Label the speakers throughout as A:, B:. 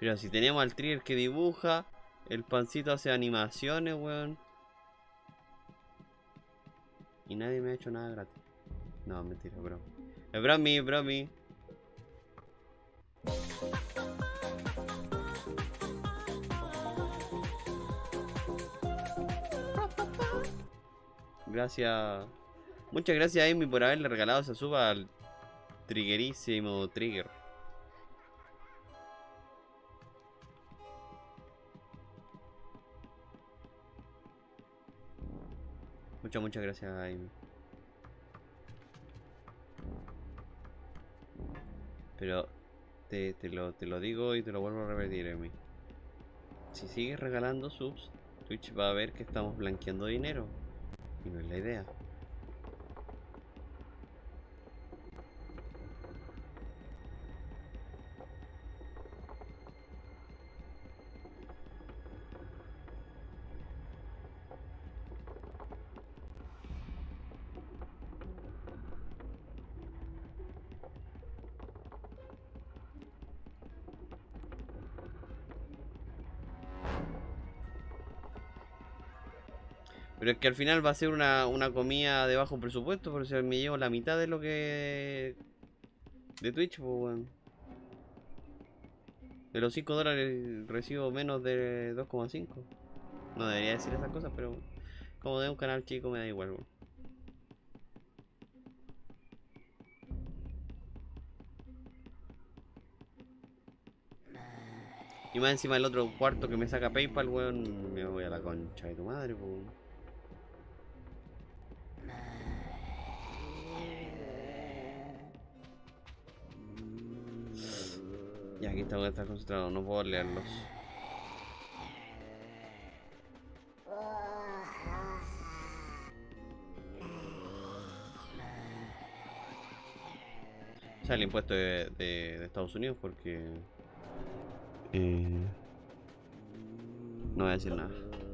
A: Pero si tenemos al Trigger que dibuja, el Pancito hace animaciones, weón. Y nadie me ha hecho nada gratis. No, mentira, bro. Es bromi. Gracias. Muchas gracias, Amy, por haberle regalado esa suba al triggerísimo Trigger. Muchas gracias, Amy. Pero te lo digo y te lo vuelvo a repetir, Amy. Si sigues regalando subs, Twitch va a ver que estamos blanqueando dinero. Y no es la idea. Pero es que al final va a ser una comida de bajo presupuesto, por eso me llevo la mitad de lo que... de Twitch, pues, weón. De los $5 recibo menos de 2,5. No debería decir esas cosas, pero como de un canal chico me da igual, weón. Y más encima el otro cuarto que me saca PayPal, weón, me voy a la concha de tu madre, weón. Ya, aquí tengo que estar concentrado, no puedo leerlos. O sea, el impuesto de Estados Unidos porque... no voy a decir nada.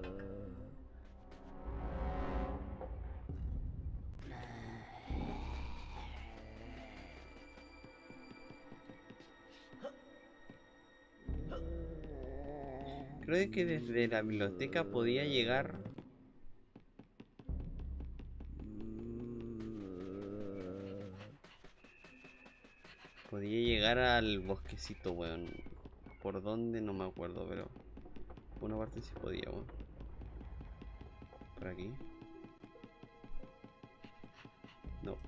A: Creo que desde la biblioteca podía llegar... podía llegar al bosquecito, weón. ¿Por dónde? No me acuerdo, pero... por una parte sí podía, weón. ¿Por aquí? No.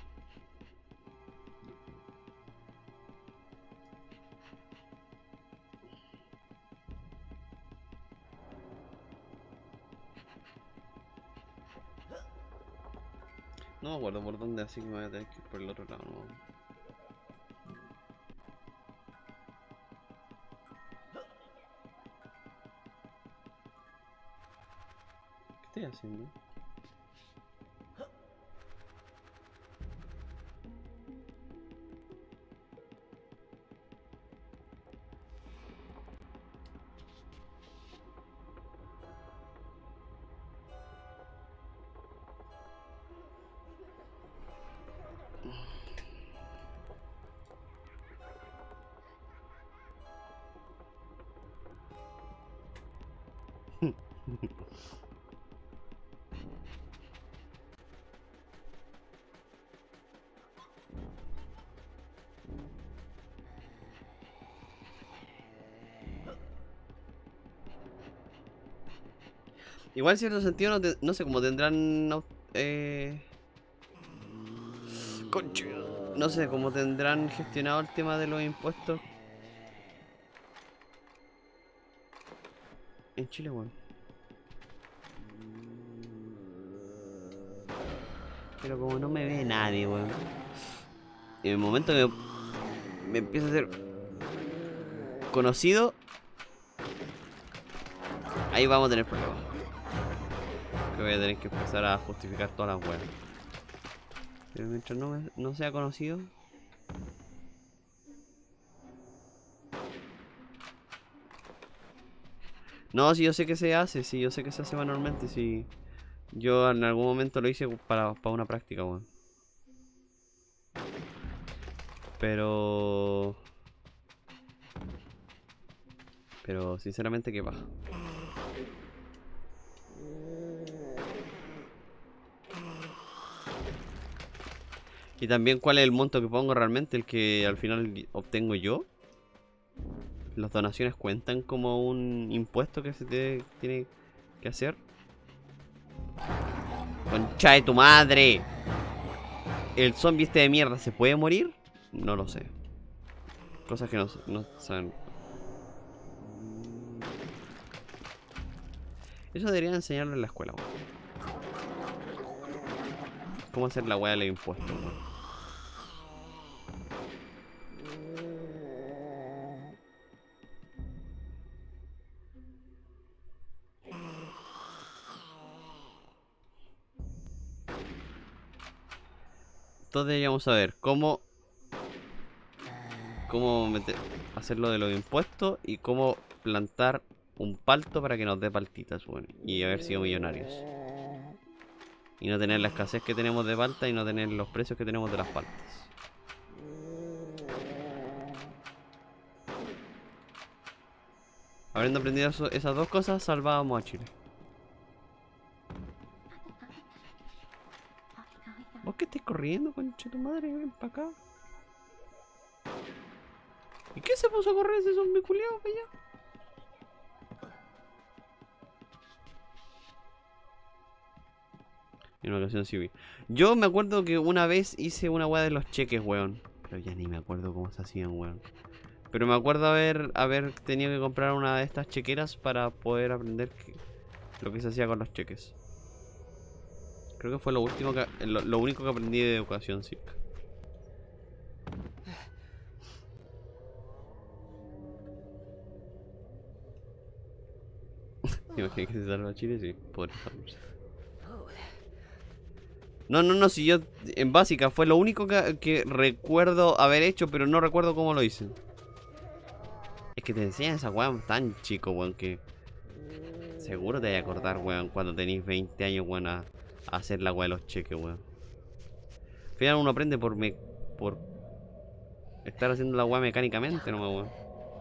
A: No me acuerdo por dónde, así que me voy a tener que ir por el otro lado, ¿no? ¿Qué estoy haciendo? Igual en cierto sentido no sé cómo tendrán... concha. No sé cómo tendrán gestionado el tema de los impuestos en Chile, weón. Pero como no me ve nadie, weón. En el momento que me empieza a ser conocido, ahí vamos a tener problemas. Que voy a tener que empezar a justificar todas las weas. Pero mientras no sea conocido. No, si yo sé que se hace, si yo sé que se hace manualmente, si yo en algún momento lo hice para una práctica, weón. Pero... Pero sinceramente, ¿qué pasa? Y también cuál es el monto que pongo realmente, el que al final obtengo yo. Las donaciones cuentan como un impuesto que se tiene que hacer. ¡Concha de tu madre! ¿El zombie este de mierda se puede morir? No lo sé. Cosas que no saben. Eso deberían enseñarlo en la escuela, weón. ¿Cómo hacer la weá de los impuestos, weón? Entonces deberíamos saber cómo hacerlo de los impuestos y cómo plantar un palto para que nos dé paltitas, bueno, y haber sido millonarios. Y no tener la escasez que tenemos de palta y no tener los precios que tenemos de las paltas. Habiendo aprendido esas dos cosas, salvábamos a Chile. ¿Vos qué estés corriendo, concha tu madre? Ven para acá. ¿Y qué se puso a correr ese zombie culiao para allá? En una ocasión sí vi. Yo me acuerdo que una vez hice una weá de los cheques, weón. Pero ya ni me acuerdo cómo se hacían, weón. Pero me acuerdo haber tenido que comprar una de estas chequeras para poder aprender lo que se hacía con los cheques. Creo que fue lo último lo único que aprendí de educación cívica. Imagínate que se salva Chile, sí, podría salvarse. No, si yo en básica fue lo único que recuerdo haber hecho, pero no recuerdo cómo lo hice. Es que te enseñan esa weá tan chico, weón, que seguro te vas a acordar, weón, cuando tenéis 20 años, weón, a hacer la weá de los cheques, weón. Al final uno aprende por estar haciendo la weá mecánicamente, no, weón.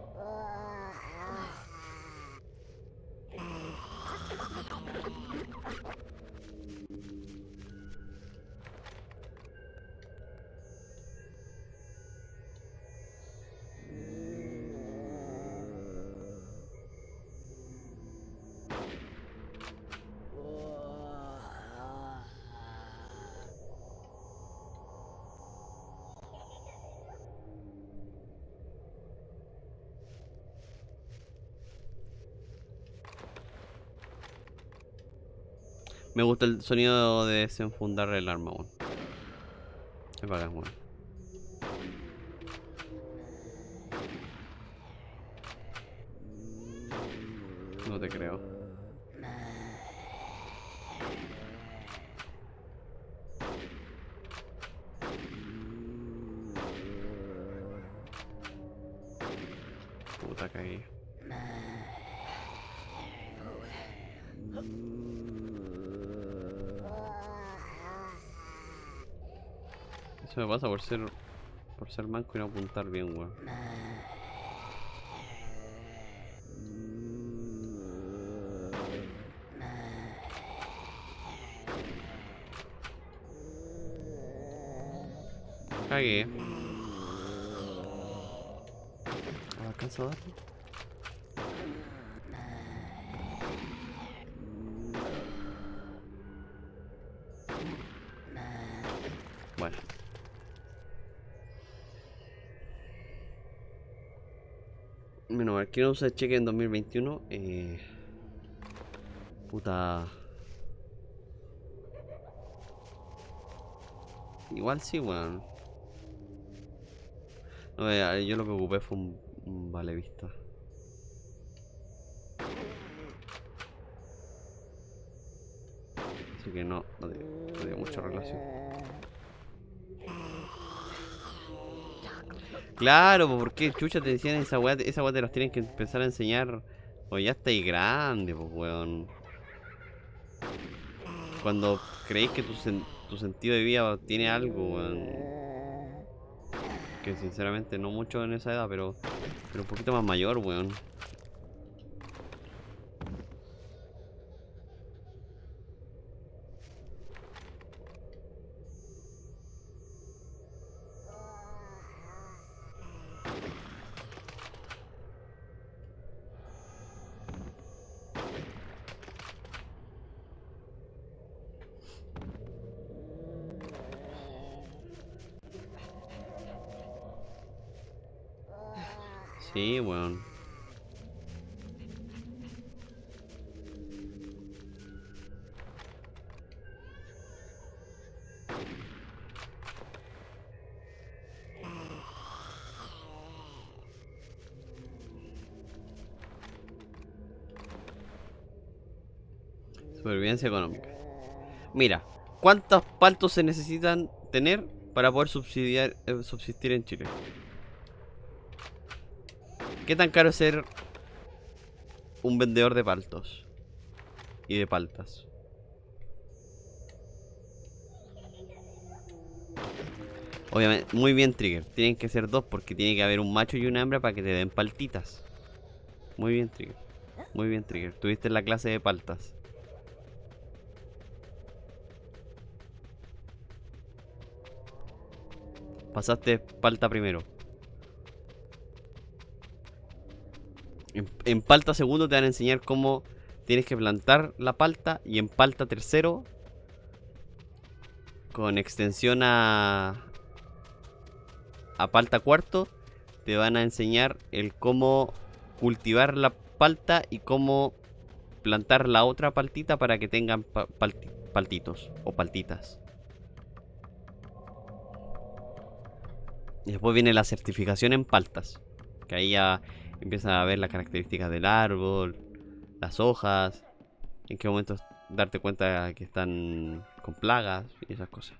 A: Me gusta el sonido de desenfundar el arma, weón. Es bacán, weón. No te creo. Puta cagué. Eso me pasa por ser manco y no apuntar bien, weón. Cagué. ¿Alcanzo a darle? Bueno. Menos mal que no usé cheque en 2021. Puta. Igual sí, weón. No, yo lo que ocupé fue un vale vista. Así que no tiene mucha relación. Claro, porque chucha te decían esa weá te las tienen que empezar a enseñar. O ya estáis grande, pues weón. Cuando creéis que tu sentido de vida tiene algo, weón. Que sinceramente no mucho en esa edad, pero un poquito más mayor, weón. Sí, weón. Supervivencia económica. Mira, ¿cuántos paltos se necesitan tener para poder subsistir en Chile? ¿Qué tan caro es ser un vendedor de paltos y de paltas? Obviamente, muy bien, Trigger. Tienen que ser dos porque tiene que haber un macho y una hembra para que te den paltitas. Muy bien, Trigger. Muy bien, Trigger. Tuviste la clase de paltas. Pasaste palta primero. En palta segundo te van a enseñar cómo tienes que plantar la palta. Y en palta tercero, con extensión a palta cuarto, te van a enseñar el cómo cultivar la palta y cómo plantar la otra paltita para que tengan paltitos o paltitas. Y después viene la certificación en paltas, que ahí ya empiezan a ver las características del árbol, las hojas, en qué momento darte cuenta que están con plagas y esas cosas.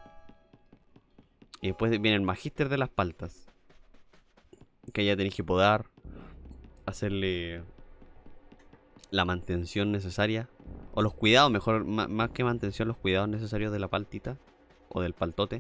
A: Y después viene el magíster de las paltas, que ya tenéis que podar, hacerle la mantención necesaria, o los cuidados, mejor, más que mantención, los cuidados necesarios de la paltita o del paltote.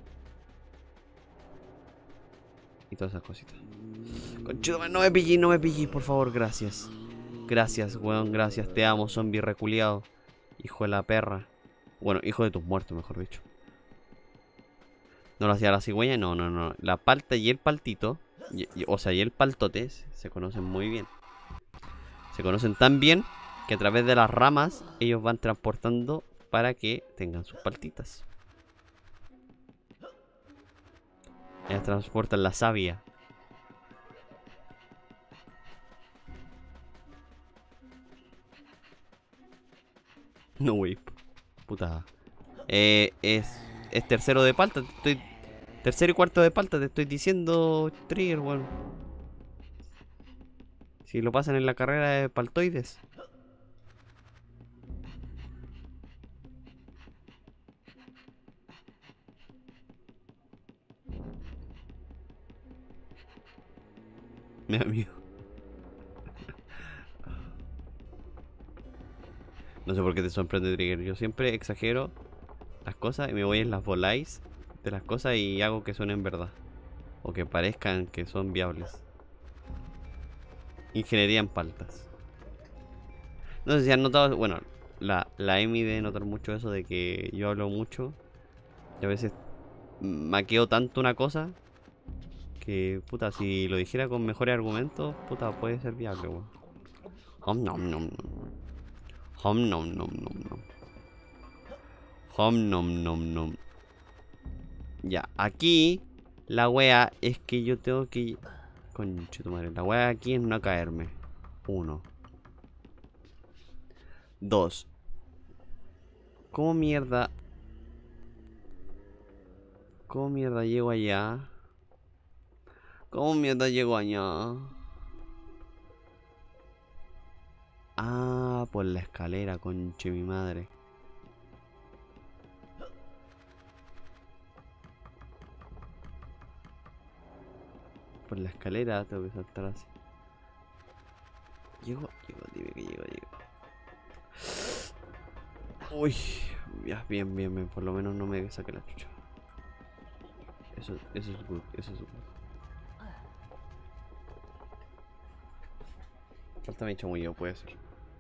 A: Y todas esas cositas. Conchudo, no me pillí, por favor, gracias. Gracias, weón, gracias, te amo, zombie reculeado. Hijo de la perra. Bueno, hijo de tus muertos, mejor dicho. ¿No lo hacía la cigüeña? No, no, no. La palta y el paltito, o sea, y el paltote, se conocen muy bien. Se conocen tan bien que a través de las ramas ellos van transportando para que tengan sus paltitas. Ellas transportan la savia. No, wey. Puta. Es tercero de palta. Tercero y cuarto de palta, te estoy diciendo, Trigger, weón. Si lo pasan en la carrera de paltoides. Me da miedo. No sé por qué te sorprende, Trigger. Yo siempre exagero las cosas y me voy en las voláis de las cosas y hago que suenen verdad. O que parezcan que son viables. Ingeniería en paltas. No sé si han notado, bueno, la Emi debe notar mucho eso de que yo hablo mucho y a veces maqueo tanto una cosa que, puta, si lo dijera con mejores argumentos, puta, puede ser viable, weón. Hom nom nom nom. Hom nom nom nom nom. Hom nom nom nom. Ya, aquí la wea es que yo tengo que... Conche tu madre, la wea aquí es no caerme. 1. 2. ¿Cómo mierda? ¿Cómo mierda llego allá? ¿Cómo mierda llego allá? Ah, por la escalera, conche mi madre. Por la escalera tengo que saltar así. Llego, dime que llego. Uy, ya, bien, por lo menos no me saqué la chucha. Eso es good, eso es good. Falta mi chamullo, puede ser.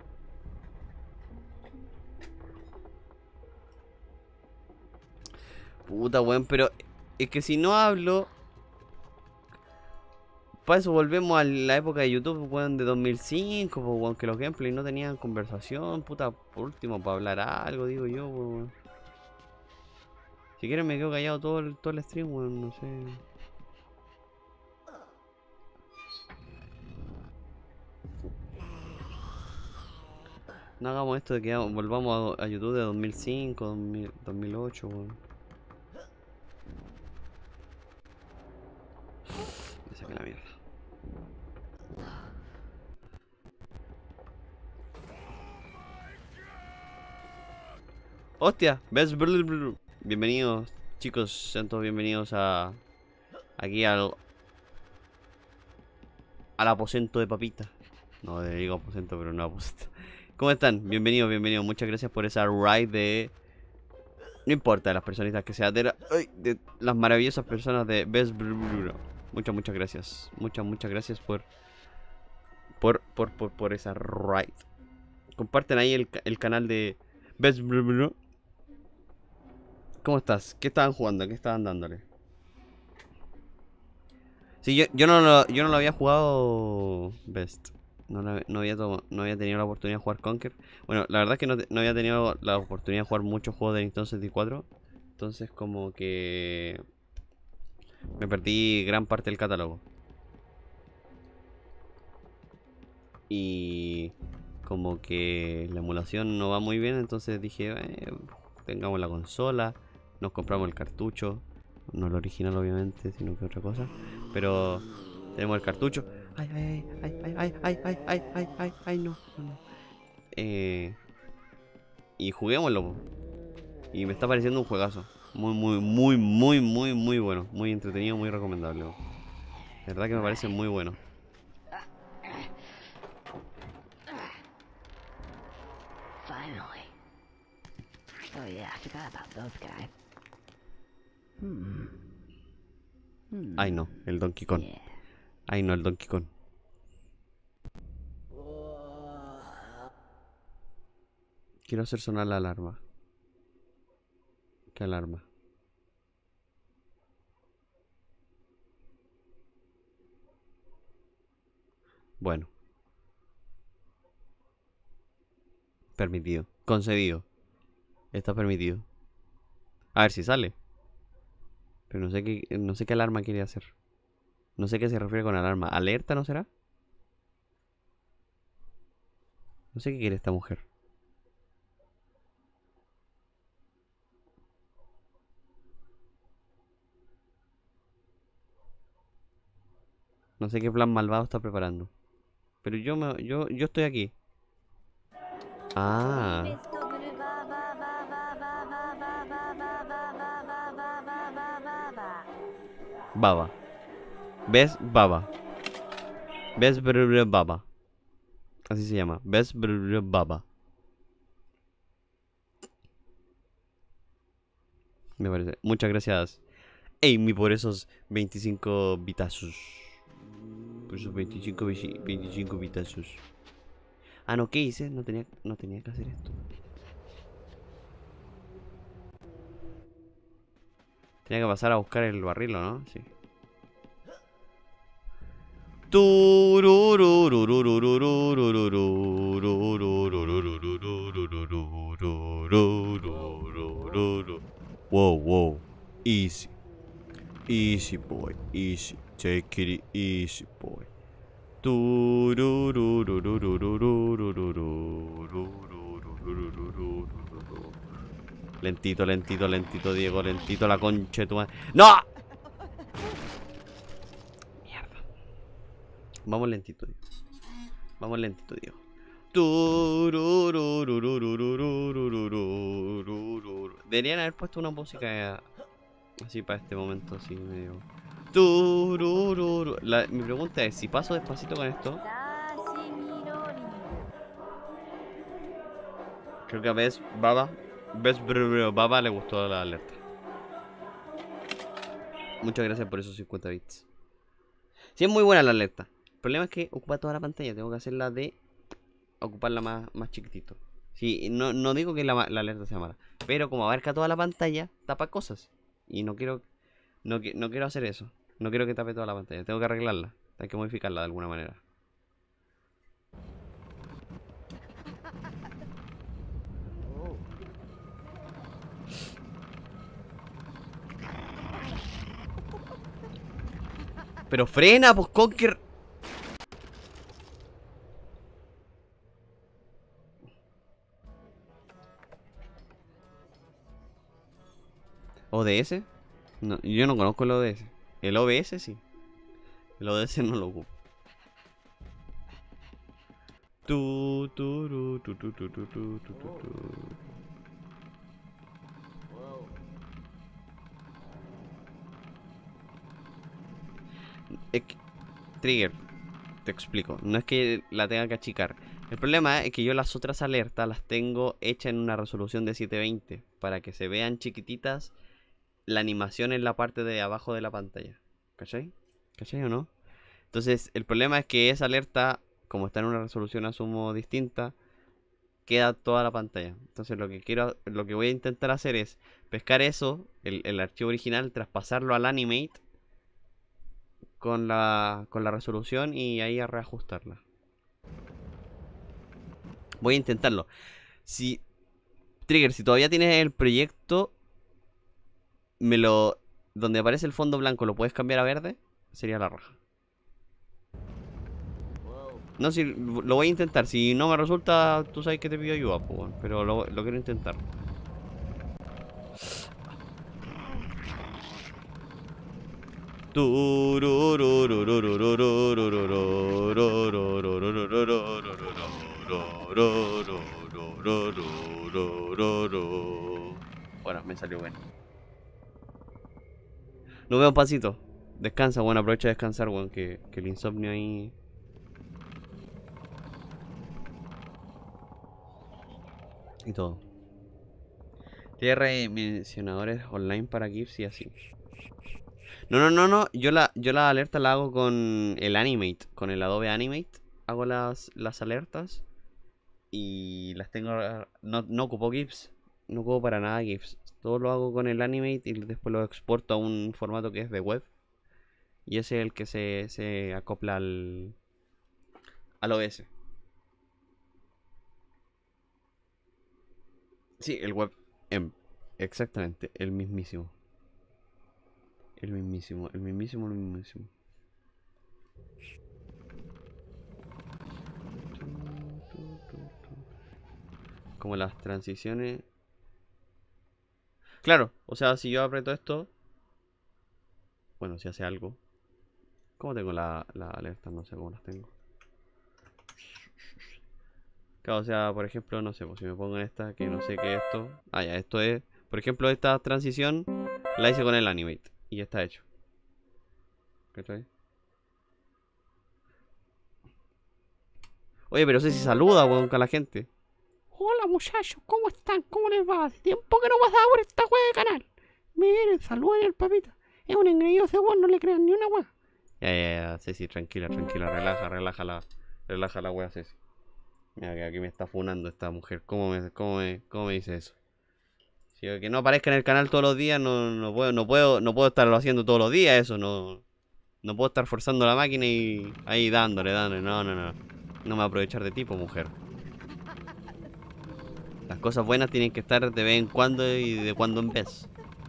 A: Puta, weón, pero es que si no hablo... Para eso volvemos a la época de YouTube, weón, de 2005, pues, weón, que los gameplays no tenían conversación, puta, por último, para hablar algo, digo yo, weón. Si quieren me quedo callado todo el stream, weón, no sé. No hagamos esto de que volvamos a YouTube de 2005, 2008, weón. Me saqué la mierda. ¡Hostia! Bienvenidos, chicos. Sean todos bienvenidos aquí al aposento de papita. No, le digo aposento, pero no aposento. ¿Cómo están? Bienvenidos, bienvenidos. Muchas gracias por esa ride de... No importa de las personitas que sea, de las maravillosas personas de Best Brr. Muchas gracias. Muchas gracias por esa ride. Comparten ahí el canal de Best Brr. ¿Cómo estás? ¿Qué estaban jugando? ¿Qué estaban dándole? Sí, yo no lo había jugado Best. No había tenido la oportunidad de jugar Conker. Bueno, la verdad es que no había tenido la oportunidad de jugar muchos juegos de Nintendo 64. Entonces como que me perdí gran parte del catálogo. Y como que la emulación no va muy bien, entonces dije, tengamos la consola, nos compramos el cartucho. No el original obviamente, sino que otra cosa. Pero tenemos el cartucho. Ay, no. Y juguémoslo. Y me está pareciendo un juegazo. Muy bueno. Muy entretenido, muy recomendable. La verdad que me parece muy bueno. Ay no, el Donkey Kong. Ay no, el Donkey Kong. Quiero hacer sonar la alarma. ¿Qué alarma? Bueno. Permitido. Concedido. Está permitido. A ver si sale. Pero no sé qué alarma quiere hacer. No sé qué se refiere con alarma. ¿Alerta no será? No sé qué quiere esta mujer. No sé qué plan malvado está preparando. Pero yo estoy aquí. Ah. Baba. ¿Ves? Baba. ¿Ves? Baba. Así se llama. ¿Ves? Baba. Me parece. Muchas gracias, Amy, por esos 25 bitazos. Por esos 25 bitazos. Ah, no, ¿qué hice? No tenía que hacer esto. Tenía que pasar a buscar el barril, ¿no? Sí. Wow. Easy. Easy, boy. Easy. Take it easy, boy. Lentito, Diego. Lentito, la concha de tu madre. ¡No! Mierda. Vamos lentito, Diego. Deberían haber puesto una música así para este momento, así medio. Mi pregunta es, si paso despacito con esto, creo que a Baba le gustó la alerta. Muchas gracias por esos 50 bits. Sí, es muy buena la alerta. El problema es que ocupa toda la pantalla. Tengo que hacerla de ocuparla más chiquitito. Sí, no digo que la alerta sea mala, pero como abarca toda la pantalla, tapa cosas. Y no quiero hacer eso. No quiero que tape toda la pantalla. Tengo que arreglarla. Hay que modificarla de alguna manera. Pero frena, pues Conker. ¿ODS? No, yo no conozco el ODS. El OBS sí. El ODS no lo ocupo. Tu, tu. Es que- Trigger, te explico. No es que la tenga que achicar. El problema es que yo las otras alertas las tengo hechas en una resolución de 720 para que se vean chiquititas la animación en la parte de abajo de la pantalla. ¿Cachai? ¿Cachai o no? Entonces, el problema es que esa alerta, como está en una resolución asumo distinta, queda toda la pantalla. Entonces, lo que voy a intentar hacer es pescar eso, el archivo original, traspasarlo al Animate con la resolución y ahí a reajustarla. Voy a intentarlo. Si Trigger, si todavía tienes el proyecto, donde aparece el fondo blanco, ¿lo puedes cambiar a verde? Sería la raja. No, si lo voy a intentar. Si no me resulta, tú sabes que te pido ayuda, pues, pero lo quiero intentar. Bueno, me salió bueno. Nos vemos, pasito. Descansa, bueno, aprovecha de descansar, bueno, que el insomnio ahí. Y todo. Tiene mencionadores online para GIFs y así. No. Yo la alerta la hago con el Animate, con el Adobe Animate. Hago las alertas y las tengo. No ocupo GIFs. No ocupo para nada GIFs. Todo lo hago con el Animate y después lo exporto a un formato que es de web. Y ese es el que se acopla al OBS. Sí, el web. Exactamente, el mismísimo. El mismísimo, el mismísimo, el mismísimo. Como las transiciones. Claro, o sea, si yo aprieto esto. Bueno, si hace algo. ¿Cómo tengo la alerta? No sé cómo las tengo. Claro, o sea, por ejemplo, no sé, pues si me pongo en esta, que no sé qué es esto. Ah, ya, esto es. Por ejemplo, esta transición la hice con el Animate. Y ya está hecho. ¿Cachai? Oye, pero sé si saluda, weón, con la gente. Hola muchachos, ¿cómo están? ¿Cómo les va? Hace tiempo que no pasaba por esta wea de canal. Miren, saluden al papita. Es un engreído ese weón, no le crean ni una wea. Ya, Ceci, tranquila, relaja la wea, Ceci. Mira que aquí me está funando esta mujer. ¿Cómo me dice eso? Si que no aparezca en el canal todos los días, no puedo estarlo haciendo todos los días, eso, no puedo estar forzando la máquina y ahí dándole, no. No me voy a aprovechar de ti, pues, mujer. Las cosas buenas tienen que estar de vez en cuando y de cuando en vez.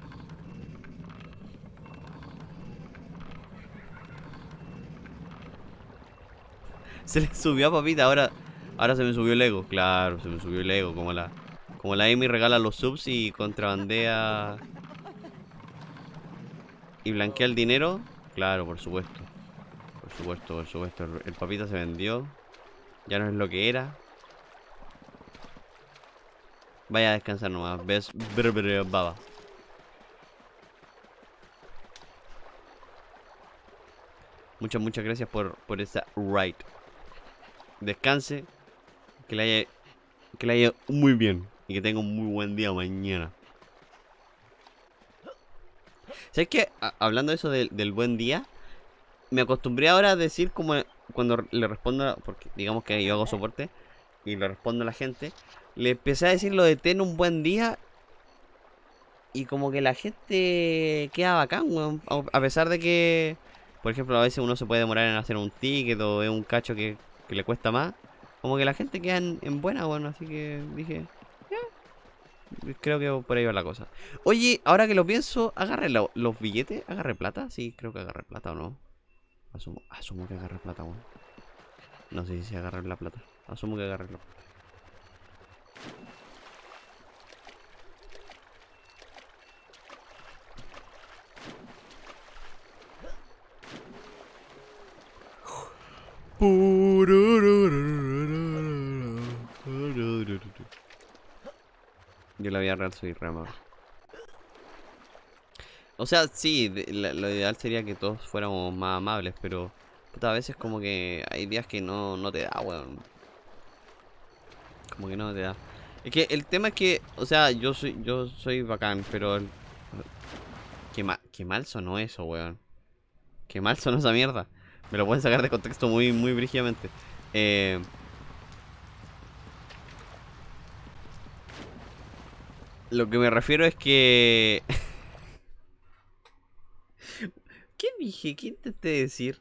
A: Se le subió a papita, ahora se me subió el ego. Claro, se me subió el ego. Como la Amy regala los subs y contrabandea y blanquea el dinero. Claro, por supuesto. Por supuesto. El papita se vendió. Ya no es lo que era. Vaya a descansar nomás. Ves, baba. Muchas gracias por esa ride. Descanse. Que le haya muy bien. Y que tenga un muy buen día mañana. ¿Sabes qué? Hablando de eso del buen día, me acostumbré ahora a decir como cuando le respondo, porque digamos que yo hago soporte y le respondo a la gente, le empecé a decir lo de ten un buen día y como que la gente queda bacán, weón. A pesar de que, por ejemplo, a veces uno se puede demorar en hacer un ticket o es un cacho que le cuesta más, como que la gente queda en buena, weón. Así que dije, creo que por ahí va la cosa. Oye, ahora que lo pienso, agarré los billetes, agarré plata, sí, creo que agarré plata o no. Asumo que agarré plata, weón. No sé si agarré la plata. Asumo que agarré la plata. Yo la vida real soy rama. O sea, sí, lo ideal sería que todos fuéramos más amables, pero puta, a veces como que hay días que no te da, weón. Como que no te da. Es que el tema es que, o sea, yo soy bacán, pero qué mal sonó eso, weón. Qué mal sonó esa mierda. Me lo pueden sacar de contexto muy brígidamente. Eh, lo que me refiero es que... ¿Qué dije? ¿Qué intenté decir?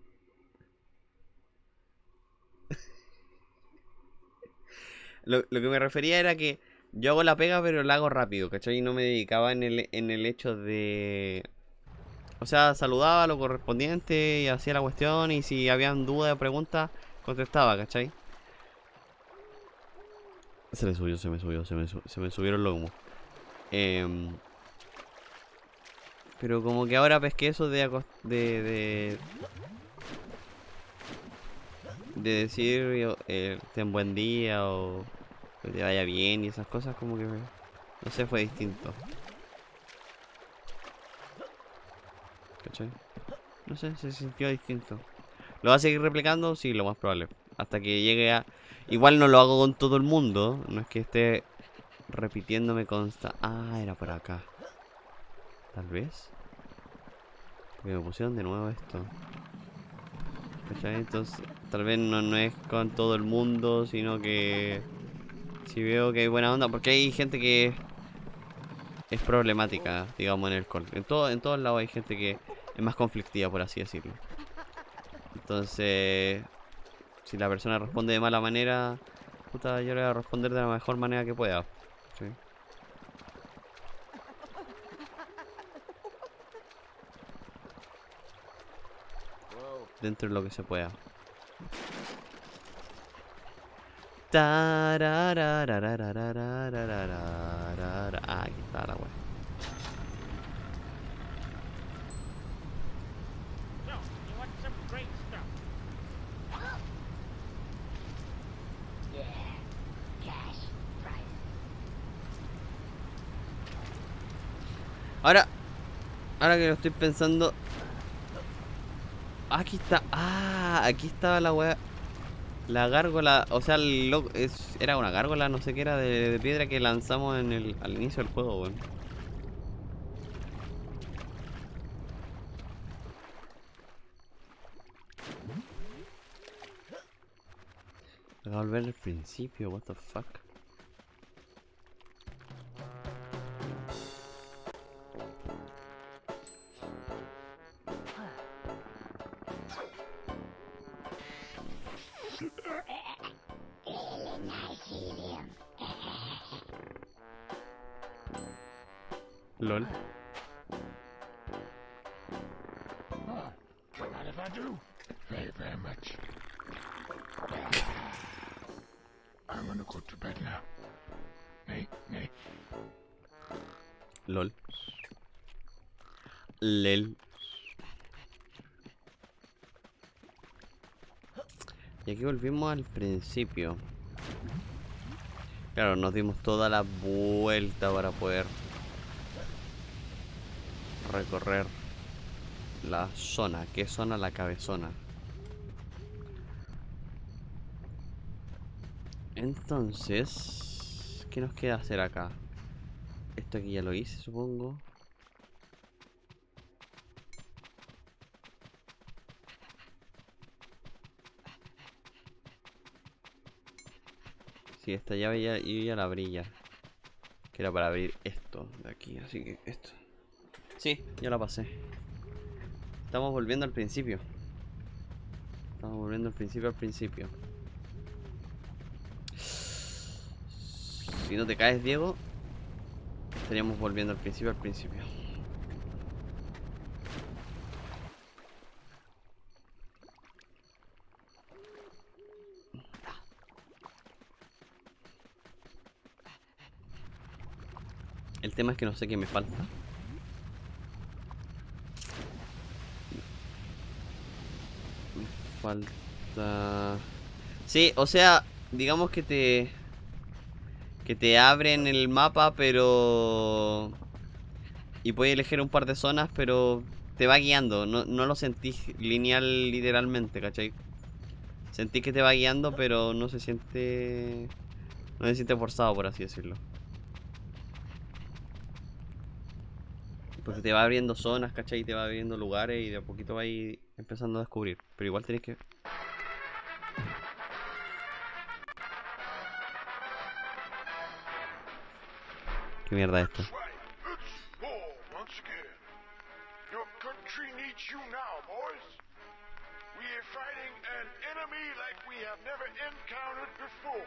A: Lo que me refería era que yo hago la pega, pero la hago rápido, ¿cachai? Y no me dedicaba en el hecho de... O sea, saludaba a lo correspondiente y hacía la cuestión, y si habían dudas o preguntas, contestaba, ¿cachai? Se me subió, se me subieron los humos. Em, pero como que ahora pesqué eso de decir ten buen día o que te vaya bien y esas cosas, como que no sé, fue distinto. ¿Cachai? No sé, se sintió distinto. ¿Lo va a seguir replicando? Sí, lo más probable. Hasta que llegue a... Igual no lo hago con todo el mundo. No es que esté repitiéndome consta. Ah, era por acá. Tal vez. Porque me pusieron de nuevo esto. ¿Cachai? Entonces, tal vez no es con todo el mundo, sino que... Si veo que hay buena onda. Porque hay gente que es problemática, digamos, en el call. En todos lados hay gente que es más conflictiva, por así decirlo. Entonces, si la persona responde de mala manera, puta, yo le voy a responder de la mejor manera que pueda. ¿Sí? Dentro de lo que se pueda. Ah, aquí está la wea. Ahora que lo estoy pensando. Aquí está. Ah, aquí estaba la wea. La gárgola, o sea, era una gárgola, no sé qué era, de piedra que lanzamos al inicio del juego, weón. Voy a volver al principio, what the fuck. LOL.
B: What if I do? Very, very much. I'm gonna go to bed now. Nay.
A: LOL. LEL. Y aquí volvimos al principio. Claro, nos dimos toda la vuelta para poder recorrer la zona. ¿Qué zona? La cabezona. Entonces, ¿qué nos queda hacer acá? Esto aquí ya lo hice, supongo. Sí, esta llave yo ya la abrí ya. Que era para abrir esto de aquí, así que esto. Sí, ya la pasé. Estamos volviendo al principio. Estamos volviendo al principio. Si no te caes, Diego, estaríamos volviendo al principio. El tema es que no sé qué me falta. Me falta... Sí, o sea, digamos que te abren el mapa, pero... Y puedes elegir un par de zonas, pero te va guiando. No lo sentís lineal literalmente, ¿cachai? Sentís que te va guiando, pero no se siente... No se siente forzado, por así decirlo. Porque te va abriendo zonas, ¿cachai? Te va abriendo lugares y de a poquito va ahí empezando a descubrir. Pero igual tenés que... ¿Qué mierda es esto?
B: That's right. It's war once again. Your country needs you now, boys. We are fighting an enemy like we have never encountered before.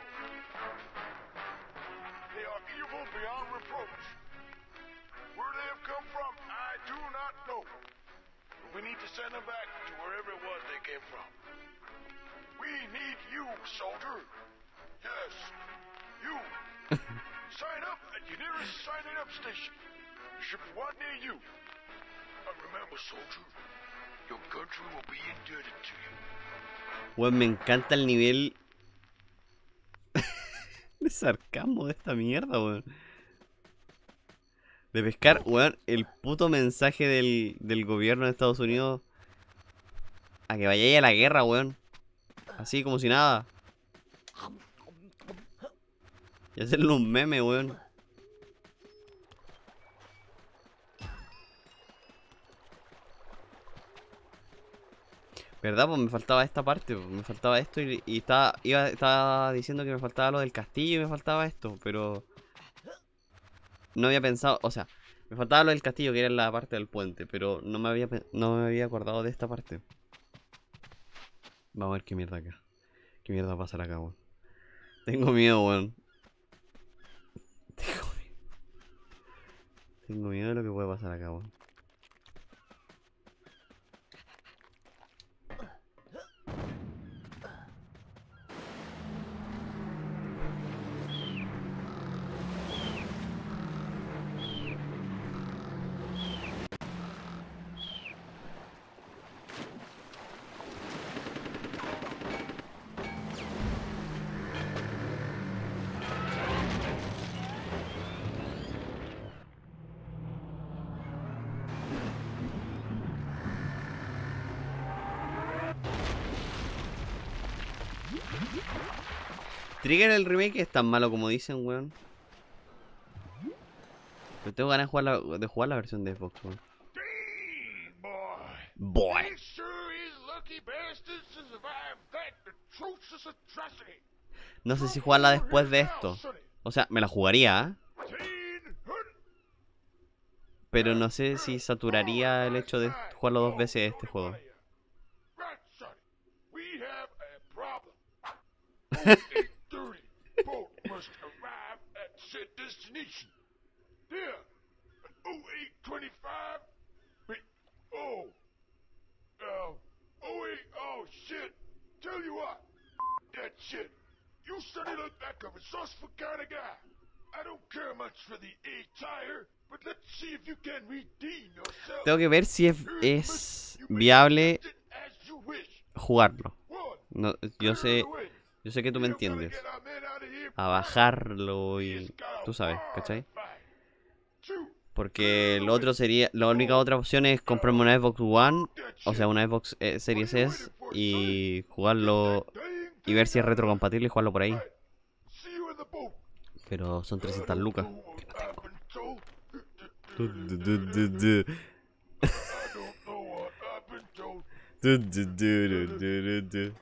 B: They are evil beyond reproach. Where they have come from, I do not know. But we need to send them back to wherever it was they came from. We need you, soldier. Yes, you. Sign up at your nearest signing up station. There should be one near you. And remember, soldier, your country will be indebted to you.
A: Weón, me encanta el nivel de sarcasmo de esta mierda, weón. De pescar, weón, el puto mensaje del gobierno de Estados Unidos a que vayáis a la guerra, weón. Así como si nada. Y hacerle un meme, weón. ¿Verdad? Pues me faltaba esta parte, pues, me faltaba esto y estaba diciendo que me faltaba lo del castillo y me faltaba esto, pero no había pensado, o sea, me faltaba lo del castillo que era la parte del puente, pero no me había acordado de esta parte. Vamos a ver qué mierda acá. ¿Qué mierda va a pasar acá, weón? Tengo miedo, weón. Tengo miedo de lo que puede pasar acá, weón. Trigger el remake es tan malo como dicen, weón. Pero tengo ganas de jugar la versión de Xbox, weón. Boy. No sé si jugarla después de esto. O sea, me la jugaría, pero no sé si saturaría el hecho de jugarlo dos veces este juego.
B: Oh shit! Tell you what, that shit. You certainly look like a resourceful kind of guy. I don't care much for the A-tire, but let's see if you can redeem yourself.
A: Tengo que ver si es viable jugarlo. No, yo sé que tú me entiendes. A bajarlo y tú sabes, ¿cachai? Porque lo otro sería, la única otra opción es comprarme una Xbox One, o sea, una Xbox Series S y jugarlo y ver si es retrocompatible y jugarlo por ahí. Pero son 300 lucas que no tengo.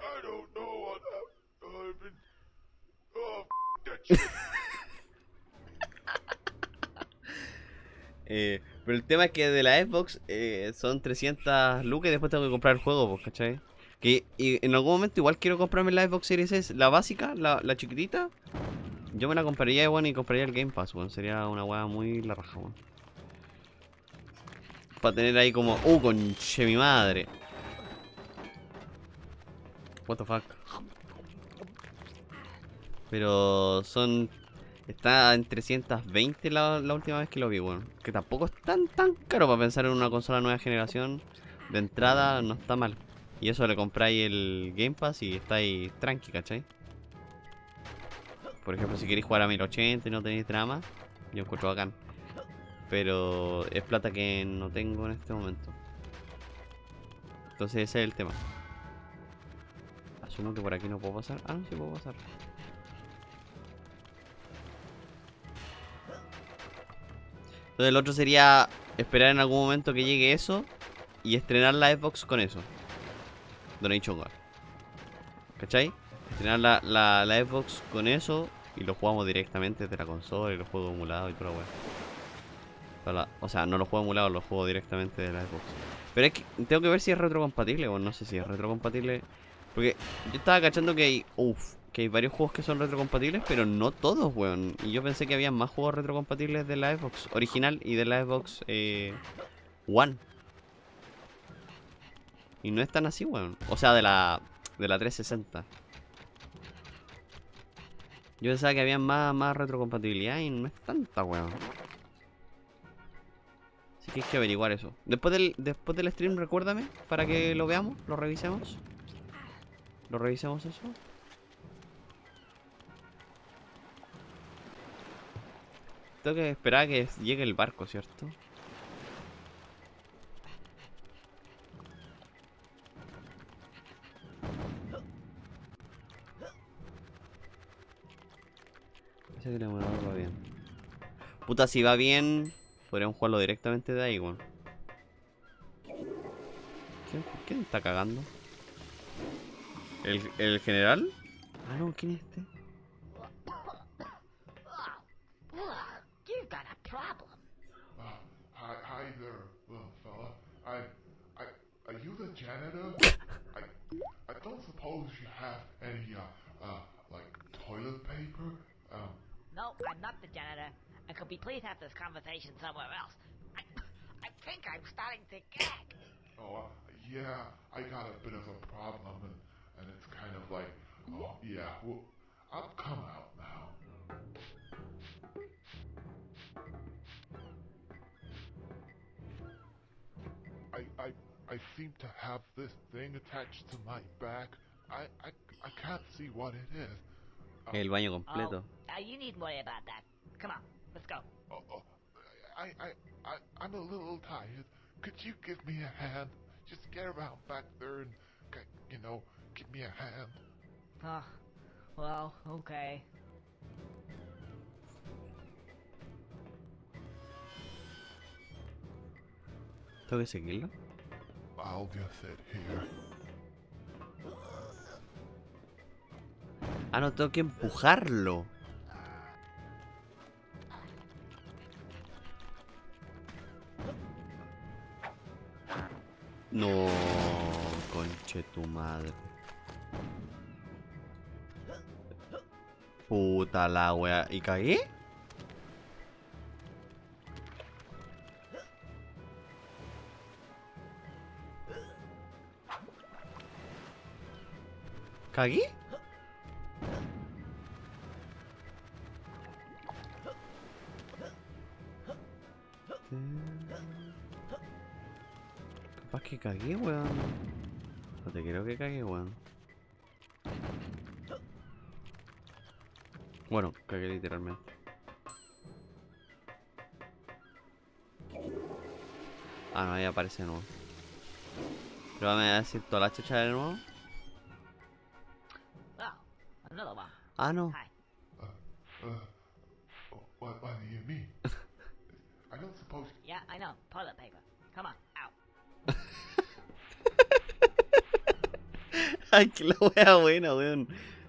A: Pero el tema es que de la Xbox son 300 lucas y después tengo que comprar el juego, pues, ¿cachai? Y en algún momento igual quiero comprarme la Xbox Series S, la básica, la chiquitita. Yo me la compraría, bueno, y compraría el Game Pass, bueno, sería una weá muy la raja, bueno. Para tener ahí como, conche mi madre. What the fuck. Pero son... Está en 320 la última vez que lo vi, bueno. Que tampoco es tan caro para pensar en una consola nueva generación. De entrada no está mal. Y eso le compráis el Game Pass y estáis tranqui, ¿cachai? Por ejemplo, si queréis jugar a 1080 y no tenéis drama, yo encuentro bacán. Pero es plata que no tengo en este momento. Entonces ese es el tema. Asumo que por aquí no puedo pasar. Ah, no, sí puedo pasar. Entonces el otro sería esperar en algún momento que llegue eso y estrenar la Xbox con eso. Donation God. ¿Cachai? Estrenar la Xbox con eso y lo jugamos directamente desde la consola y lo juego emulado y toda la wea. O sea, no lo juego emulado, lo juego directamente de la Xbox. Pero es que tengo que ver si es retrocompatible o no sé si es retrocompatible. Porque yo estaba cachando que hay, que hay varios juegos que son retrocompatibles, pero no todos, weón. Y yo pensé que había más juegos retrocompatibles de la Xbox original y de la Xbox One. Y no es tan así, weón. O sea, de la 360. Yo pensaba que había más retrocompatibilidad y no es tanta, weón. Así que hay que averiguar eso. Después del stream, recuérdame para que lo veamos, lo revisemos. Lo revisemos eso. Tengo que esperar a que llegue el barco, ¿cierto? Parece que el emulador va bien. Puta, si va bien, podríamos jugarlo directamente de ahí, weón. ¿Quién está cagando? ¿El general? Ah, no, ¿quién es este?
C: You've got a problem.
B: Hi there, little fella. Are you the janitor? I don't suppose you have any, like toilet paper?
C: No, I'm not the janitor. And could we please have this conversation somewhere else? I think I'm starting to gag.
B: Oh, yeah, I got a bit of a problem, and it's kind of like, oh, yeah, well, I'll come out now. I seem to have this thing attached to my back. I can't see what it is.
A: El baño completo.
C: You needn't worry about that. Come on, let's go.
B: I'm a little tired. Could you give me a hand? Just get around back there and, give me a hand.
C: Oh, well, okay.
A: ¿Tengo que seguirlo?
B: I'll just sit here.
A: Ah, no, tengo que empujarlo. No, conche tu madre. Puta la wea. ¿Y cagué? ¿Cagué? Capaz que cagué, weón. No te creo que cagué, weón. Bueno, cagué literalmente. Ah, no, ahí aparece de nuevo. Pero me va a decir toda la chucha de nuevo.
C: Oh, another one.
A: Ah, no.
C: Hi.
B: What do you mean? I don't suppose.
C: Yeah, I know. Toilet paper. Come on, out.
A: Ay, que la wea buena, weón.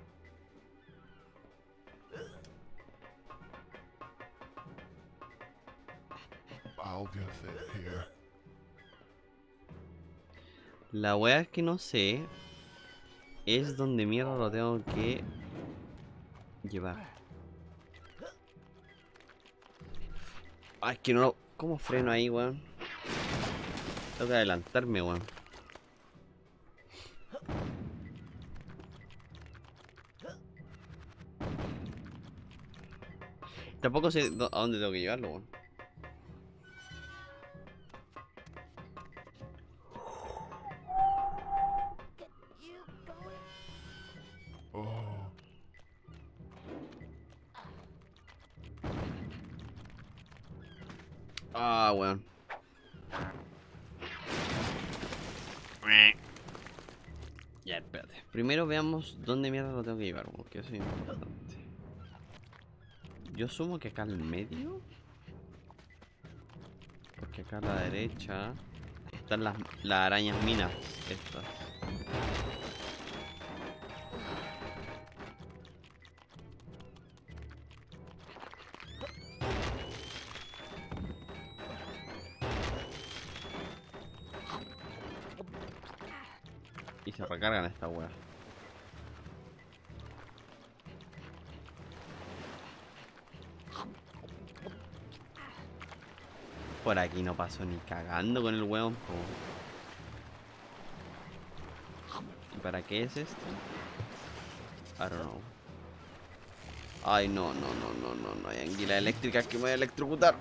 B: I'll just sit here.
A: La wea es que no sé. Es donde mierda lo tengo que llevar. Ay, es que no lo... ¿Cómo freno ahí, weón? Tengo que adelantarme, weón. Tampoco sé a dónde tengo que llevarlo, weón. Ah, weón. Ya, espérate. Primero veamos dónde mierda lo tengo que llevar, porque eso es importante. Yo asumo que acá al medio. Porque acá a la derecha están las arañas minas estas. Y se recargan estas weas. Por aquí no paso ni cagando con el hueón, po. ¿Y para qué es esto? I don't know. Ay, no, no, no, no, no, no hay anguilas eléctricas que me voy a electrocutar.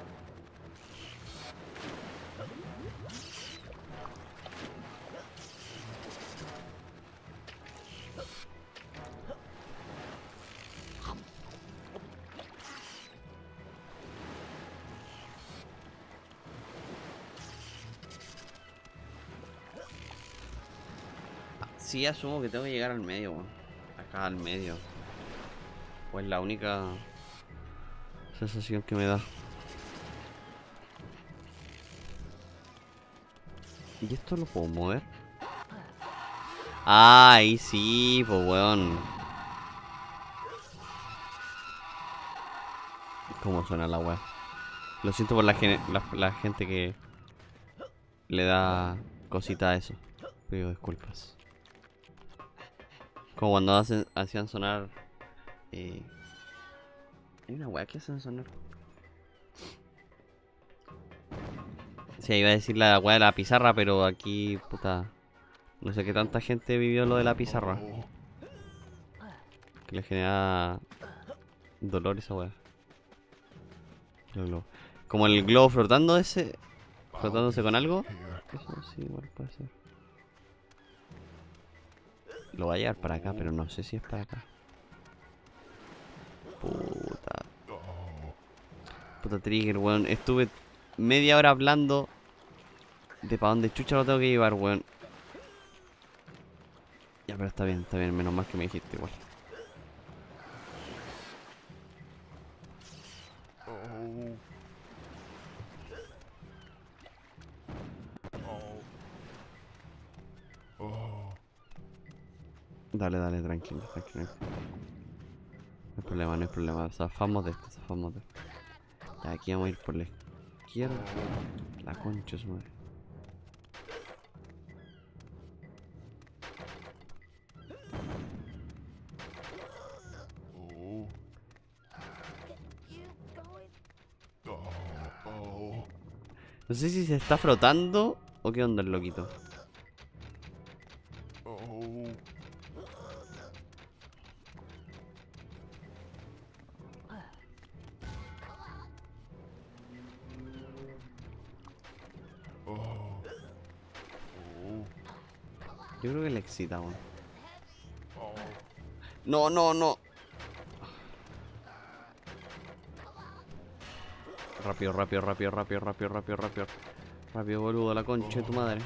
A: Sí, asumo que tengo que llegar al medio, weón. Acá al medio. Pues la única sensación que me da. ¿Y esto lo puedo mover? Ah, ahí sí, pues weón. ¿Cómo suena la weá? Lo siento por la gente que le da cosita a eso. Pido disculpas. Como cuando hacían sonar. Hay una weá que hacen sonar. Sí, iba a decir la weá de la pizarra, pero aquí, puta. No sé qué tanta gente vivió lo de la pizarra. Que le genera dolor esa weá. Como el globo flotando ese. Frotándose con algo. Eso sí, igual puede ser. Lo voy a llevar para acá, pero no sé si es para acá. Puta. Puta trigger, weón. Estuve media hora hablando de para dónde chucha lo tengo que llevar, weón. Ya, pero está bien, menos mal que me dijiste igual. Dale, dale, tranquilo, tranquilo. No hay problema, no hay problema. Zafamos de esto, zafamos de esto. Ya, aquí vamos a ir por la izquierda. La concha es madre. No sé si se está frotando o qué onda el loquito. Yo creo que le excita, weón. No, no, no. Rápido, rápido, rápido, rápido, rápido, rápido, rápido. Rápido, boludo, la concha de tu madre.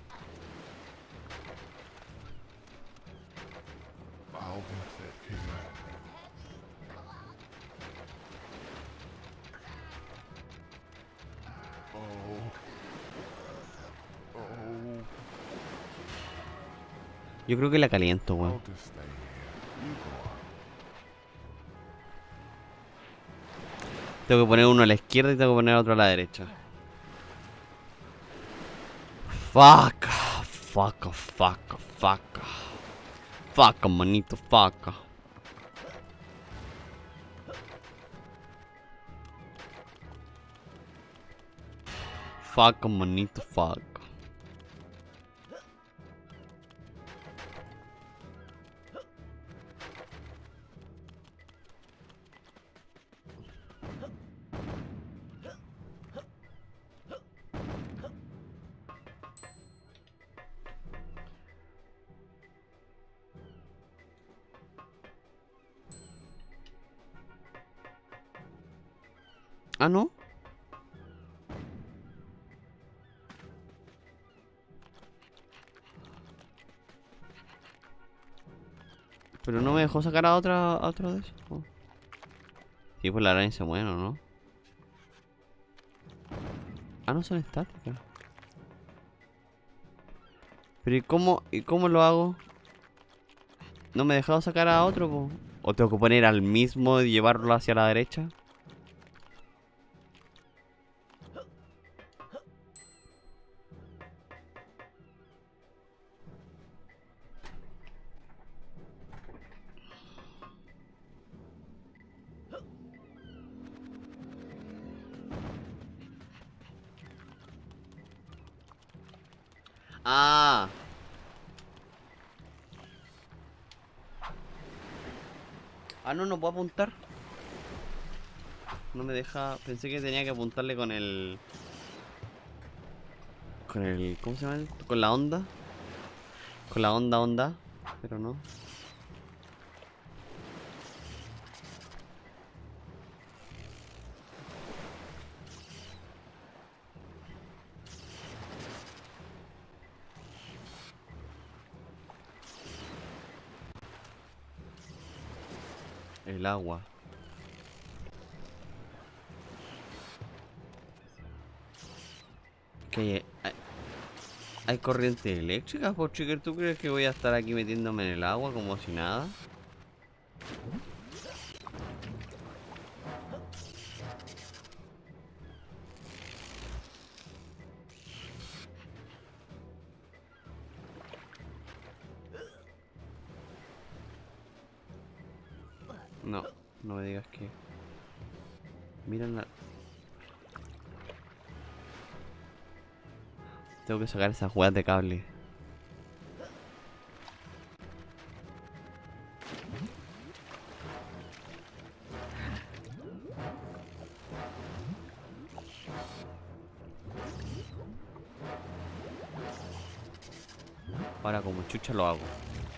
A: Yo creo que la caliento, weón. Tengo que poner uno a la izquierda y tengo que poner otro a la derecha. Fuck. Fuck, fuck, fuck. Fuck, manito, fuck. Fuck, manito, fuck. Ah, ¿no? Pero no me dejó sacar a otro de esos. Oh. Sí, pues la araña se mueve, ¿no? Ah, no son estáticas. Pero y cómo lo hago? ¿No me he dejado sacar a otro, po? ¿O tengo que poner al mismo y llevarlo hacia la derecha? Ah. Ah, no, no puedo apuntar. No me deja... Pensé que tenía que apuntarle con el... Con el... ¿Cómo se llama? Con la onda. Con la onda. Pero no. El agua. ¿Qué hay corriente eléctrica, por chiquer? ¿Tú crees que voy a estar aquí metiéndome en el agua como si nada? No, no me digas que... Mira la... Tengo que sacar esas jugadas de cable. Ahora como chucha lo hago.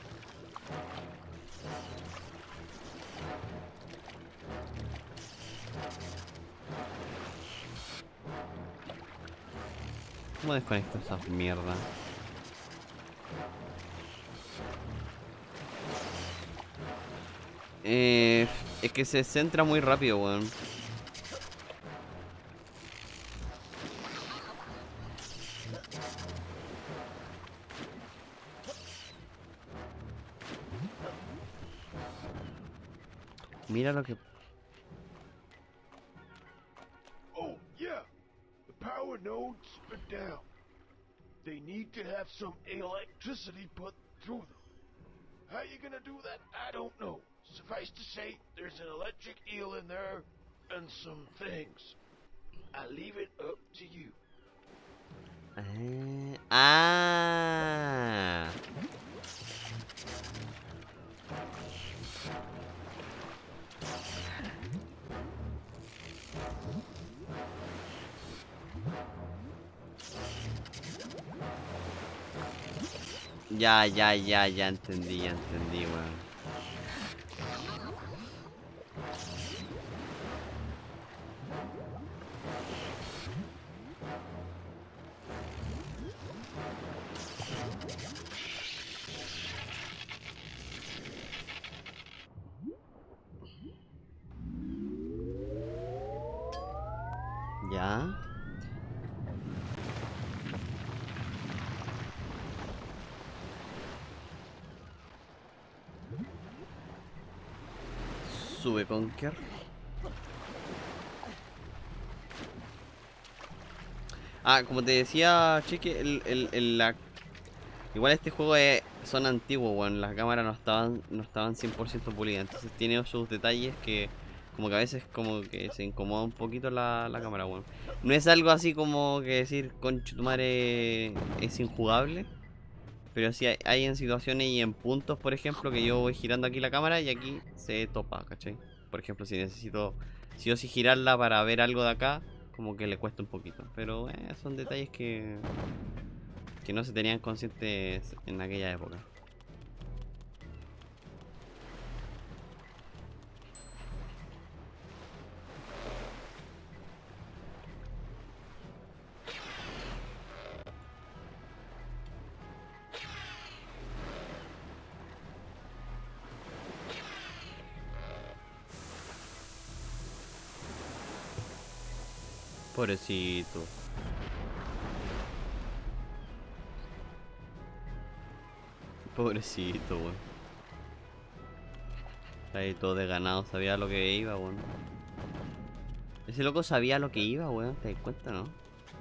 A: ¿Cómo desconecto esa mierda? Es que se centra muy rápido, weón. Mira lo que...
B: Oh, yeah. The power nodes are down. They need to have some electricity put through them. How you gonna do that? I don't know. Suffice to say, there's an electric eel in there and some things. I leave it up to you.
A: Ah. Ya entendí, weón. Ya. Sube Conker. Ah, como te decía, Cheque, igual este juego son antiguos, weón. Las cámaras no estaban 100% pulidas. Entonces tiene sus detalles que como que a veces como que se incomoda un poquito la cámara, weón. No es algo así como que decir, concha tu madre, es injugable. Pero sí hay en situaciones y en puntos, por ejemplo, que yo voy girando aquí la cámara y aquí se topa, ¿cachai? Por ejemplo, si necesito sí o sí girarla para ver algo de acá, como que le cuesta un poquito. Pero son detalles que no se tenían conscientes en aquella época. Pobrecito. Pobrecito, weón. Ahí todo desganado, sabía lo que iba, weón. Ese loco sabía lo que iba, weón. ¿Te das cuenta, no?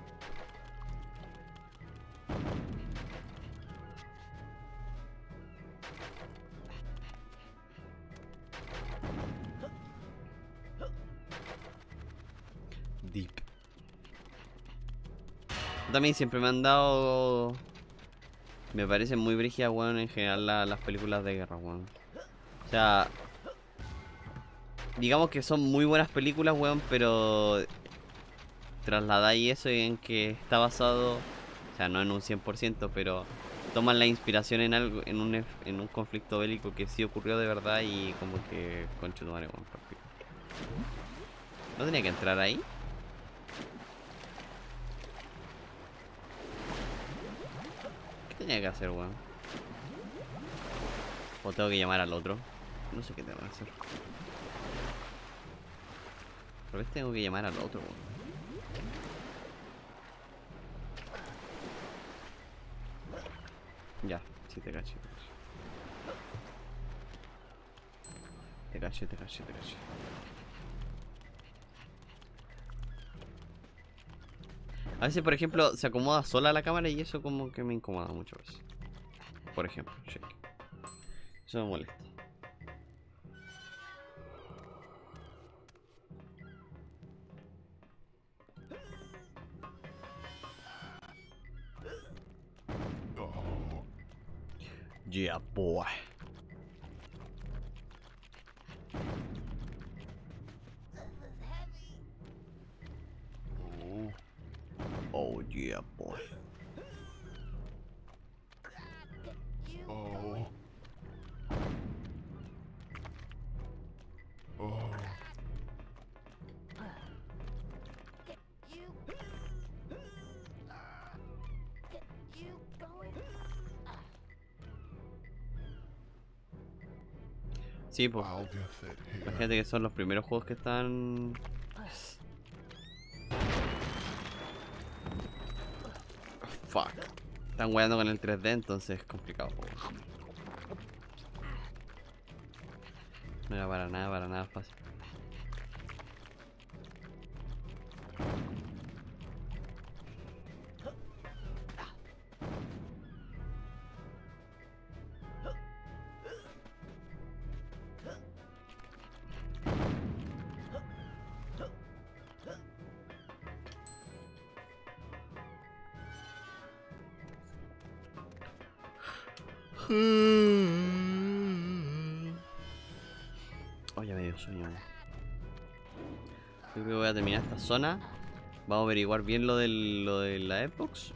A: Deep. También siempre me han dado... Me parecen muy brígidas, weón, en general las películas de guerra, weón. O sea... Digamos que son muy buenas películas, weón, pero... Trasladáis eso en que está basado... O sea, no en un 100%, pero... Toman la inspiración en algo, en un conflicto bélico que sí ocurrió de verdad y como que... Concha tu madre, weón, por pico. ¿No tenía que entrar ahí? ¿Qué tenía que hacer, weón? ¿O tengo que llamar al otro? No sé qué tengo que hacer. Tal vez tengo que llamar al otro, weón. Ya, sí te caché, te caché. Te caché. A veces, por ejemplo, se acomoda sola la cámara y eso como que me incomoda muchas veces. Por ejemplo, shake. Eso me molesta. Yeah, boy. Oh, yeah, boy.
B: Oh. Oh.
A: Sí, pues.
B: I'll get that here.
A: Imagínate que son los primeros juegos que están... Fuck. Están weando con el 3D, entonces es complicado. No era para nada fácil. Oh, ya me dio sueño. Yo creo que voy a terminar esta zona. Vamos a averiguar bien lo de la Xbox.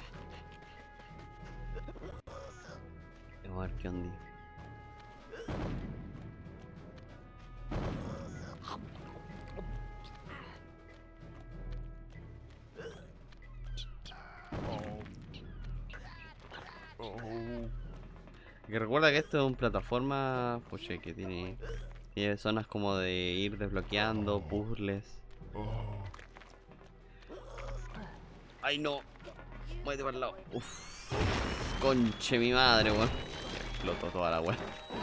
A: Vamos a ver qué onda.
B: Oh.
A: Que recuerda que esto es una plataforma, pucha, que tiene zonas como de ir desbloqueando, puzzles.
B: Oh.
A: Ay, no. Muévete para el lado. Uff. Conche mi madre, weón. Explotó toda la weón.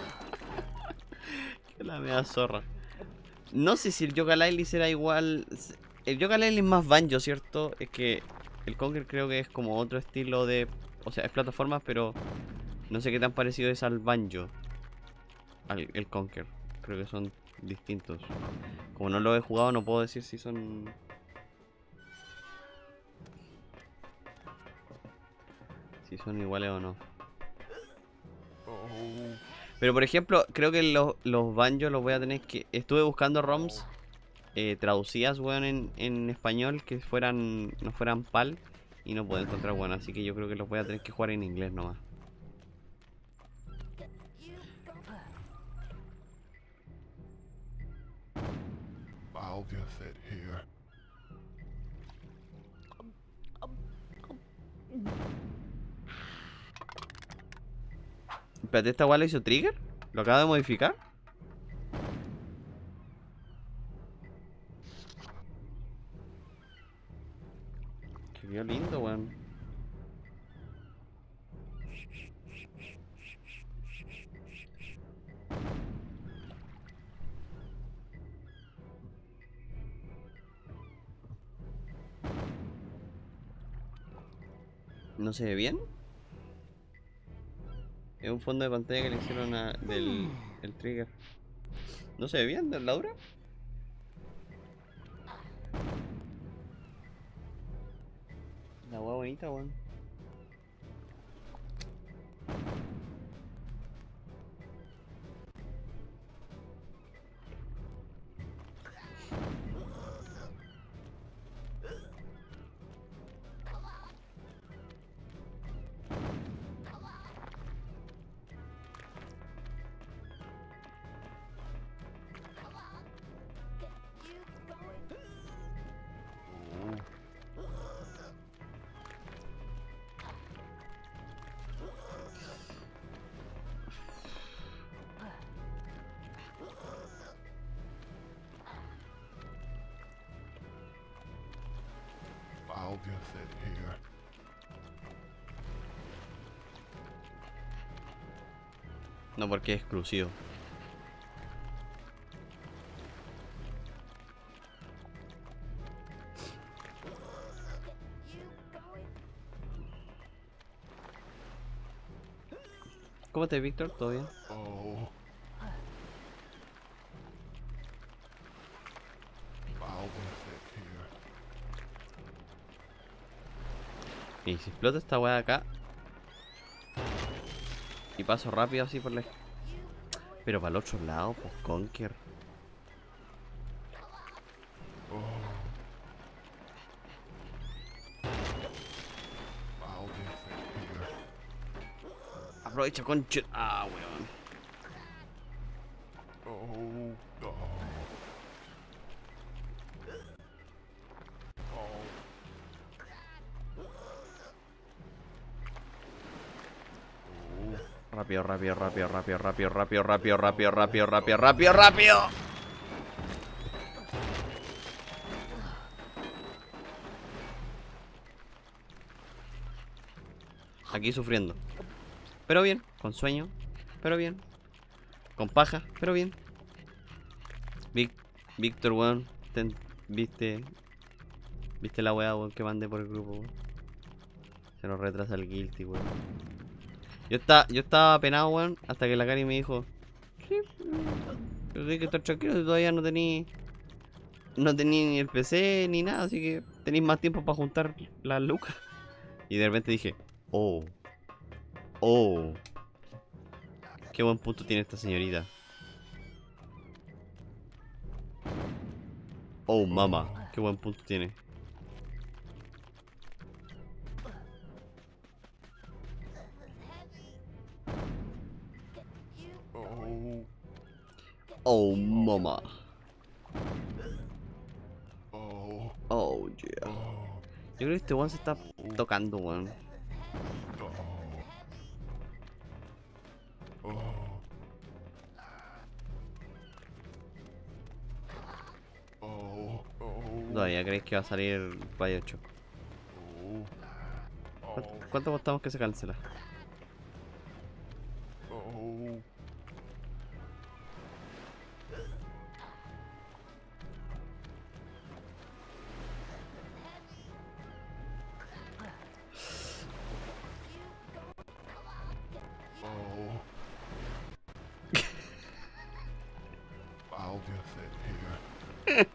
A: Que la mea zorra. No sé si el Yooka-Laylee será igual. El Yooka-Laylee es más banjo, ¿cierto? Es que el Conker creo que es como otro estilo de... O sea, es plataforma, pero no sé qué tan parecido es al banjo. El Conker. Creo que son distintos. Como no lo he jugado, no puedo decir si son... Si son iguales o no.
B: Oh.
A: Pero por ejemplo, creo que los banjos los voy a tener que... Estuve buscando ROMs traducidas, weón, en español que fueran no fueran PAL y no puedo encontrar, bueno, así que yo creo que los voy a tener que jugar en inglés nomás.
B: I'll get that here.
A: Espérate, ¿esta weá lo hizo Trigger? ¿Lo acaba de modificar? Se vio lindo, weón. ¿No se ve bien? Es un fondo de pantalla que le hicieron del el trigger. ¿No se ve bien, Laura? La hueá bonita, weón.
B: I'll get it here.
A: No, porque es exclusivo. ¿Cómo estás, Víctor? ¿Todo bien?
B: Oh. I'll get it here.
A: Y si explota esta weá de acá y paso rápido así por la... Pero para el otro lado, pues Conker.
B: I'll get it here.
A: Aprovecha, conche. Ah, weón.
B: Oh. Oh. Oh.
A: Rápido, rápido, rápido, rápido, rápido, rápido, rápido, rápido, rápido, rápido, rápido, rápido. Aquí sufriendo. Pero bien, con sueño, pero bien. Con paja, pero bien. Víctor, weón, viste la weá, weón, que mandé por el grupo, weón. Se nos retrasa el guilty, weón. Yo estaba penado, weón, hasta que la Cari me dijo: sí, pero hay que estar tranquilo, si todavía no tení ni el PC ni nada, así que tenéis más tiempo para juntar las lucas. Y de repente dije: oh, qué buen punto tiene esta señorita. Oh, mamá, qué buen punto tiene.
B: Oh.
A: Oh, mamá.
B: Oh.
A: Oh, yeah.
B: Oh.
A: Yo creo que este weón se está tocando, weón. ¿Todavía crees que va a salir Bioshock? ¿Cuánto apostamos que se cancela?
B: I'll get it here.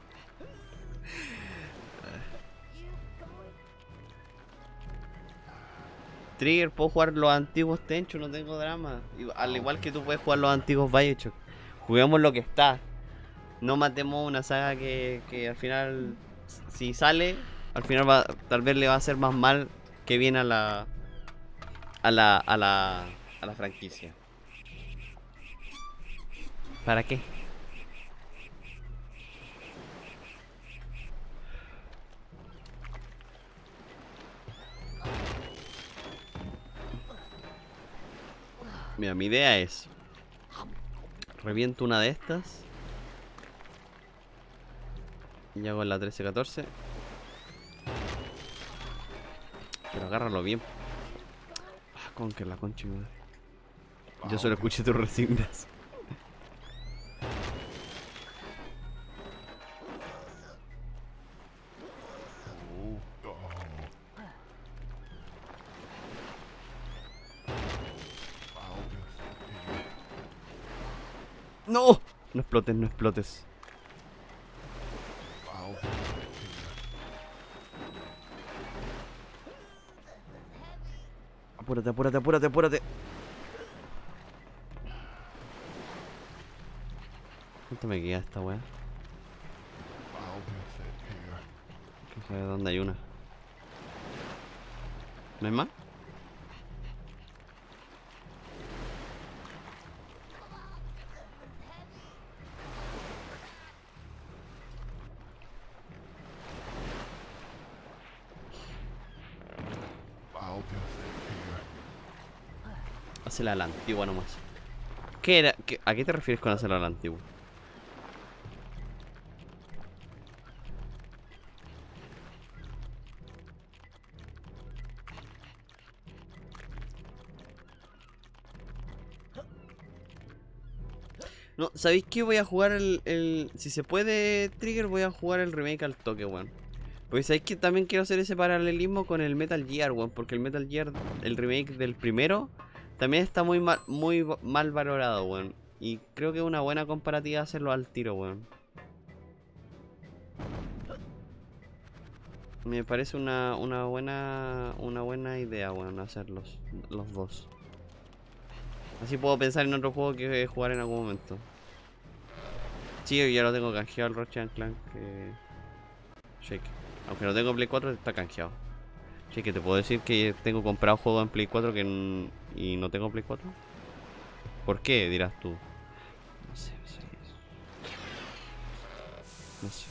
A: Trigger, puedo jugar los antiguos Tenchu, no tengo drama. Al igual que tú puedes jugar los antiguos Bioshock. Juguemos lo que está. No matemos una saga que al final, si sale, al final tal vez le va a hacer más mal que bien a la franquicia. ¿Para qué? Mira, mi idea es: reviento una de estas y hago la 13-14. Pero agárralo bien. Ah, con que la concha, madre. Yo solo escuché tus resignas. ¡No! No explotes, no explotes. Apúrate, apúrate, apúrate, apúrate. ¿Cuánto me queda esta weá? Que sabe dónde hay una. ¿No hay más? Hacela a la antigua nomás. ¿Qué era? ¿A qué te refieres con hacerla a la antigua? No, ¿sabéis qué? Voy a jugar si se puede, Trigger, voy a jugar el remake al toque, weón. Porque sabéis que también quiero hacer ese paralelismo con el Metal Gear, weón. Porque el Metal Gear, el remake del primero, también está muy mal valorado, weón. Y creo que es una buena comparativa hacerlo al tiro, weón. Me parece una buena idea, weón, hacer los dos. Así puedo pensar en otro juego que jugar en algún momento. Sí, yo ya lo tengo canjeado el Ratchet & Clank Shake. Aunque no tengo Play 4, está canjeado. Sí, que te puedo decir que tengo comprado juegos en Play 4 y no tengo Play 4. ¿Por qué? Dirás tú. No sé. No sé.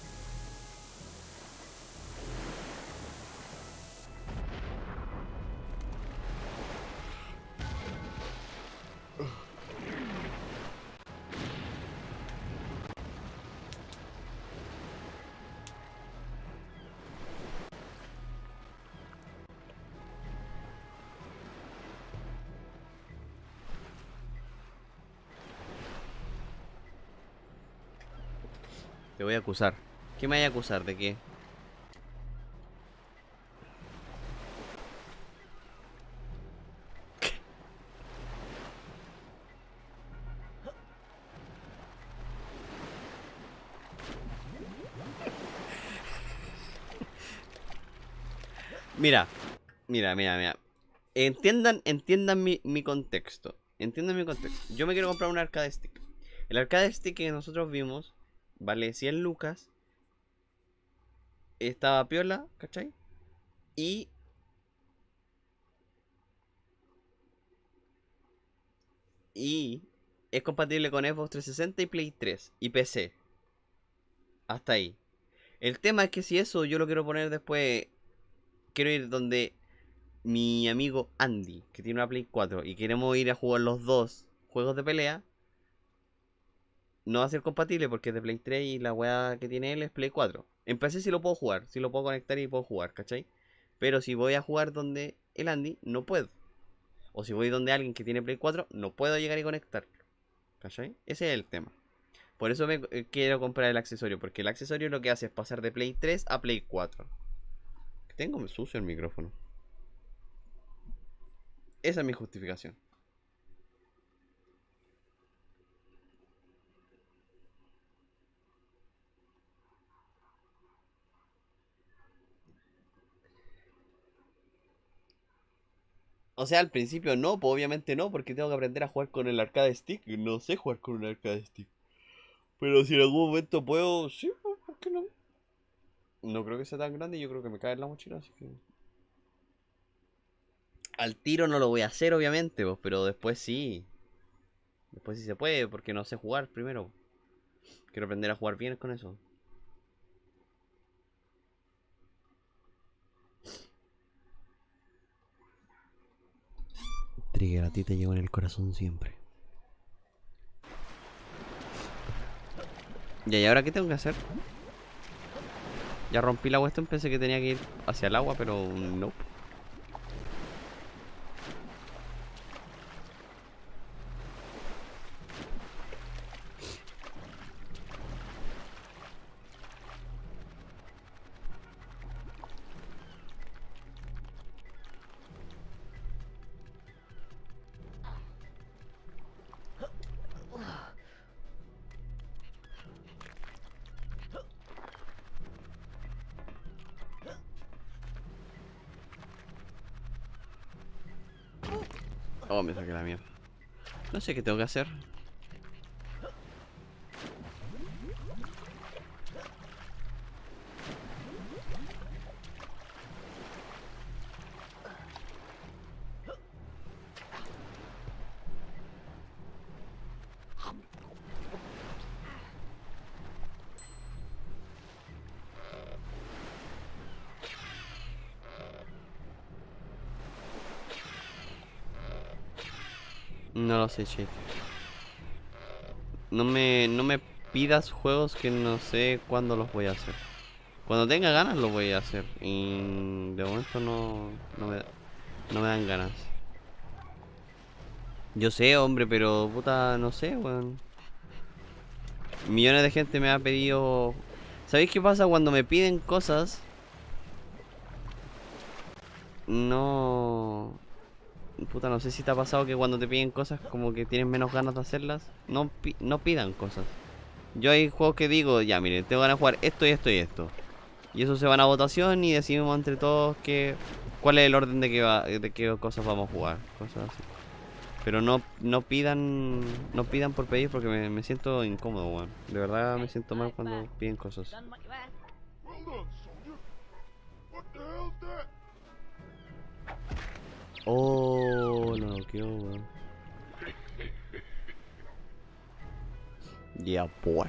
A: Te voy a acusar. ¿Qué me hay a acusar? ¿De qué? Mira. Entiendan mi contexto. Entiendan mi contexto. Yo me quiero comprar un arcade stick. El arcade stick que nosotros vimos vale 100 lucas. Estaba piola, ¿cachai? Y es compatible con Xbox 360 y Play 3 y PC. Hasta ahí. El tema es que si eso yo lo quiero poner después, quiero ir donde mi amigo Andy, que tiene una Play 4, y queremos ir a jugar los dos juegos de pelea, no va a ser compatible porque es de Play 3 y la weá que tiene él es Play 4. En PC sí lo puedo jugar, sí lo puedo conectar y puedo jugar, ¿cachai? Pero si voy a jugar donde el Andy, no puedo. O si voy donde alguien que tiene Play 4, no puedo llegar y conectar, ¿cachai? Ese es el tema. Por eso me quiero comprar el accesorio, porque el accesorio lo que hace es pasar de Play 3 a Play 4. Tengo sucio el micrófono. Esa es mi justificación. O sea, al principio no, pues obviamente no, porque tengo que aprender a jugar con el arcade stick. Y no sé jugar con un arcade stick. Pero si en algún momento puedo, sí, pues, ¿por qué no? No creo que sea tan grande y yo creo que me cae en la mochila, así que... Al tiro no lo voy a hacer, obviamente, pues, pero después sí. Después sí se puede, porque no sé jugar primero. Quiero aprender a jugar bien con eso. Trigger, a ti te llevo en el corazón siempre. Ya, ¿y ahora qué tengo que hacer? Ya rompí la cuestión, pensé que tenía que ir hacia el agua, pero no. Oh, me saqué la mierda. No sé qué tengo que hacer. No lo sé, shit. No me pidas juegos que no sé cuándo los voy a hacer. Cuando tenga ganas los voy a hacer. Y de momento no me dan ganas. Yo sé, hombre, pero puta, no sé, weón. Millones de gente me ha pedido. ¿Sabéis qué pasa cuando me piden cosas? No. Puta, no sé si te ha pasado que cuando te piden cosas como que tienes menos ganas de hacerlas. No pidan cosas. Yo hay juegos que digo, ya miren, tengo ganas de jugar esto y esto y esto. Y eso se van a votación y decidimos entre todos cuál es el orden de qué cosas vamos a jugar. Cosas así. Pero no pidan por pedir porque me siento incómodo, weón. De verdad me siento mal cuando piden cosas.
C: Done what you asked.
B: Well done, soldier. What the hell's that?
A: Oh, lo noqueó, weón. Yeah, boy.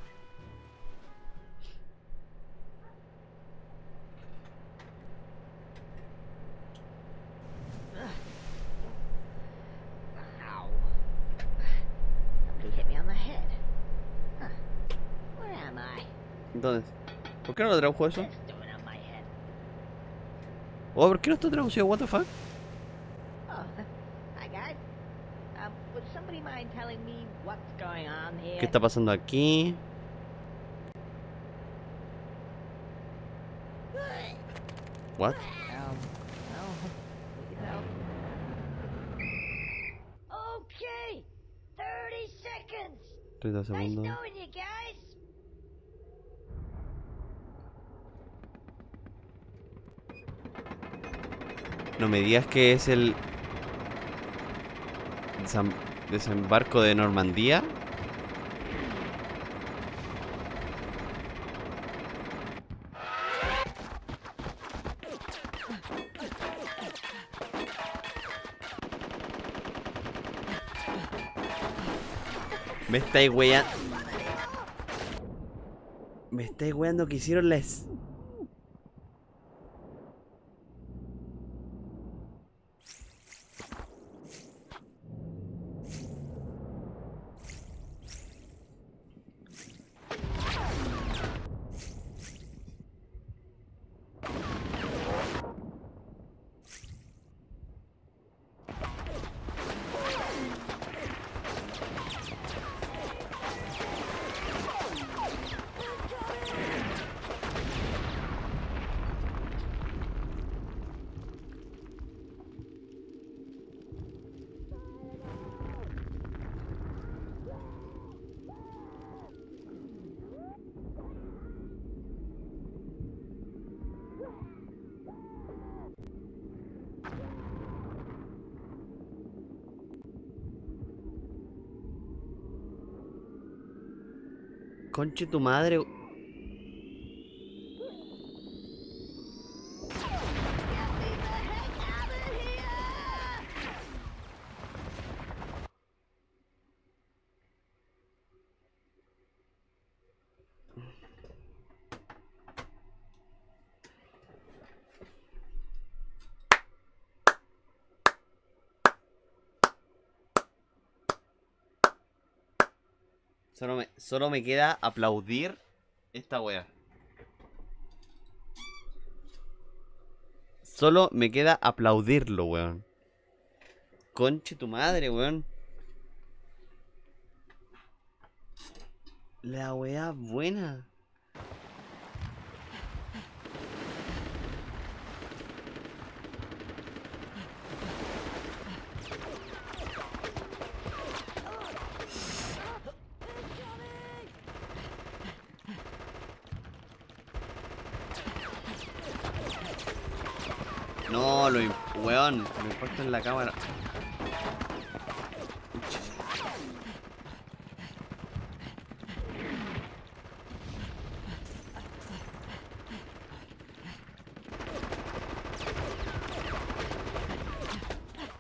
C: Ow. Somebody hit me on the head. Huh. Where am I?
A: Entonces, ¿por qué no lo tradujo eso?
C: What's doing on my head?
A: Oh, ¿por qué no está traducido? What the fuck?
C: Oh, hi guys. Would somebody mind telling me what's going on here?
A: ¿Qué está pasando aquí? What?
C: Well, please help. Okay, 30 seconds.
A: 30
C: Nice
A: segundos.
C: knowing you guys.
A: No me digas que es el desembarco de Normandía. Me estáis weyando. Me estáis weyando que hicieron las. Conche tu madre. Solo me queda aplaudir esta wea. Solo me queda aplaudirlo, weón. Conche tu madre, weón. La wea buena. No, weón, me impacto en la cámara.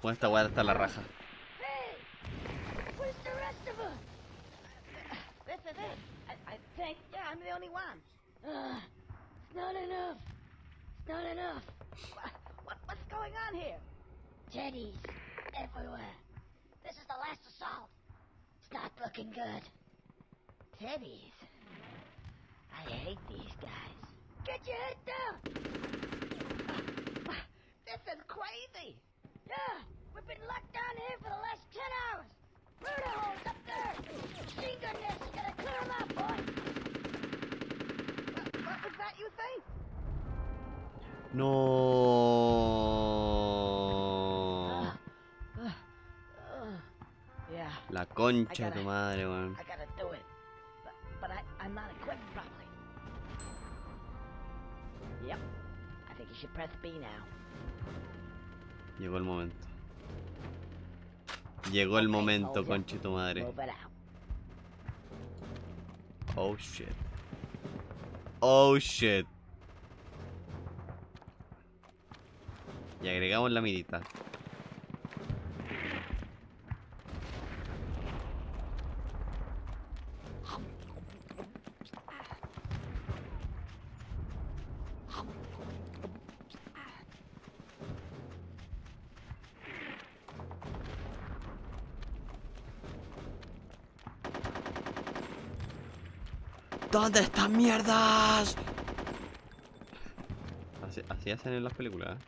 A: Bueno, esta weá está la raja.
C: Hey! Where's the rest of us? This is it. I think, yeah, I'm the only one. It's not enough. It's not enough. What's going on here? Teddies everywhere. This is the last assault. It's not looking good. Teddies. I hate these guys. Get your head down! This is crazy! Yeah, we've been locked down here for the last 10 hours. Murder holes up there. Machine gun nests, you gotta clear them out, boy. What was that you think?
A: No.
C: Yeah,
A: La concha de tu madre, weón.
C: I gotta do it. But I'm not equipped properly. Yep. I think you should press B now.
A: Llegó el momento. Llegó el
C: Okay,
A: momento,
C: soldier.
A: concha de tu madre.
C: Move it out.
A: Oh shit. Oh shit. Y agregamos la mirita. ¿Dónde están mierdas? Así hacen en las películas, ¿eh?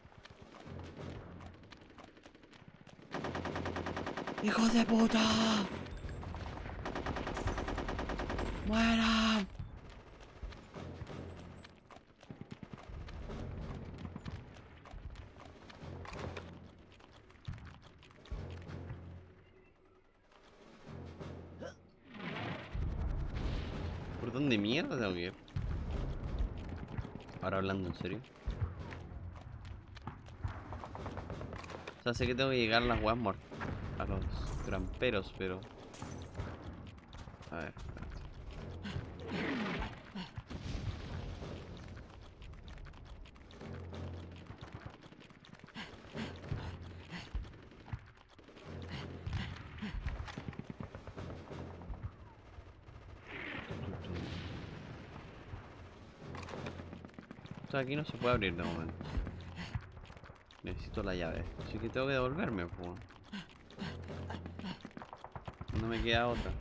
A: ¡Hijo de puta! ¡Mueran! ¿Por dónde mierda tengo que ir? Ahora hablando en serio. O sea, sé que tengo que llegar a las weas muertas. A los tramperos, pero... A ver, espérate. O sea, aquí no se puede abrir de momento. Necesito la llave. Así que tengo que devolverme, pues. No me queda otra.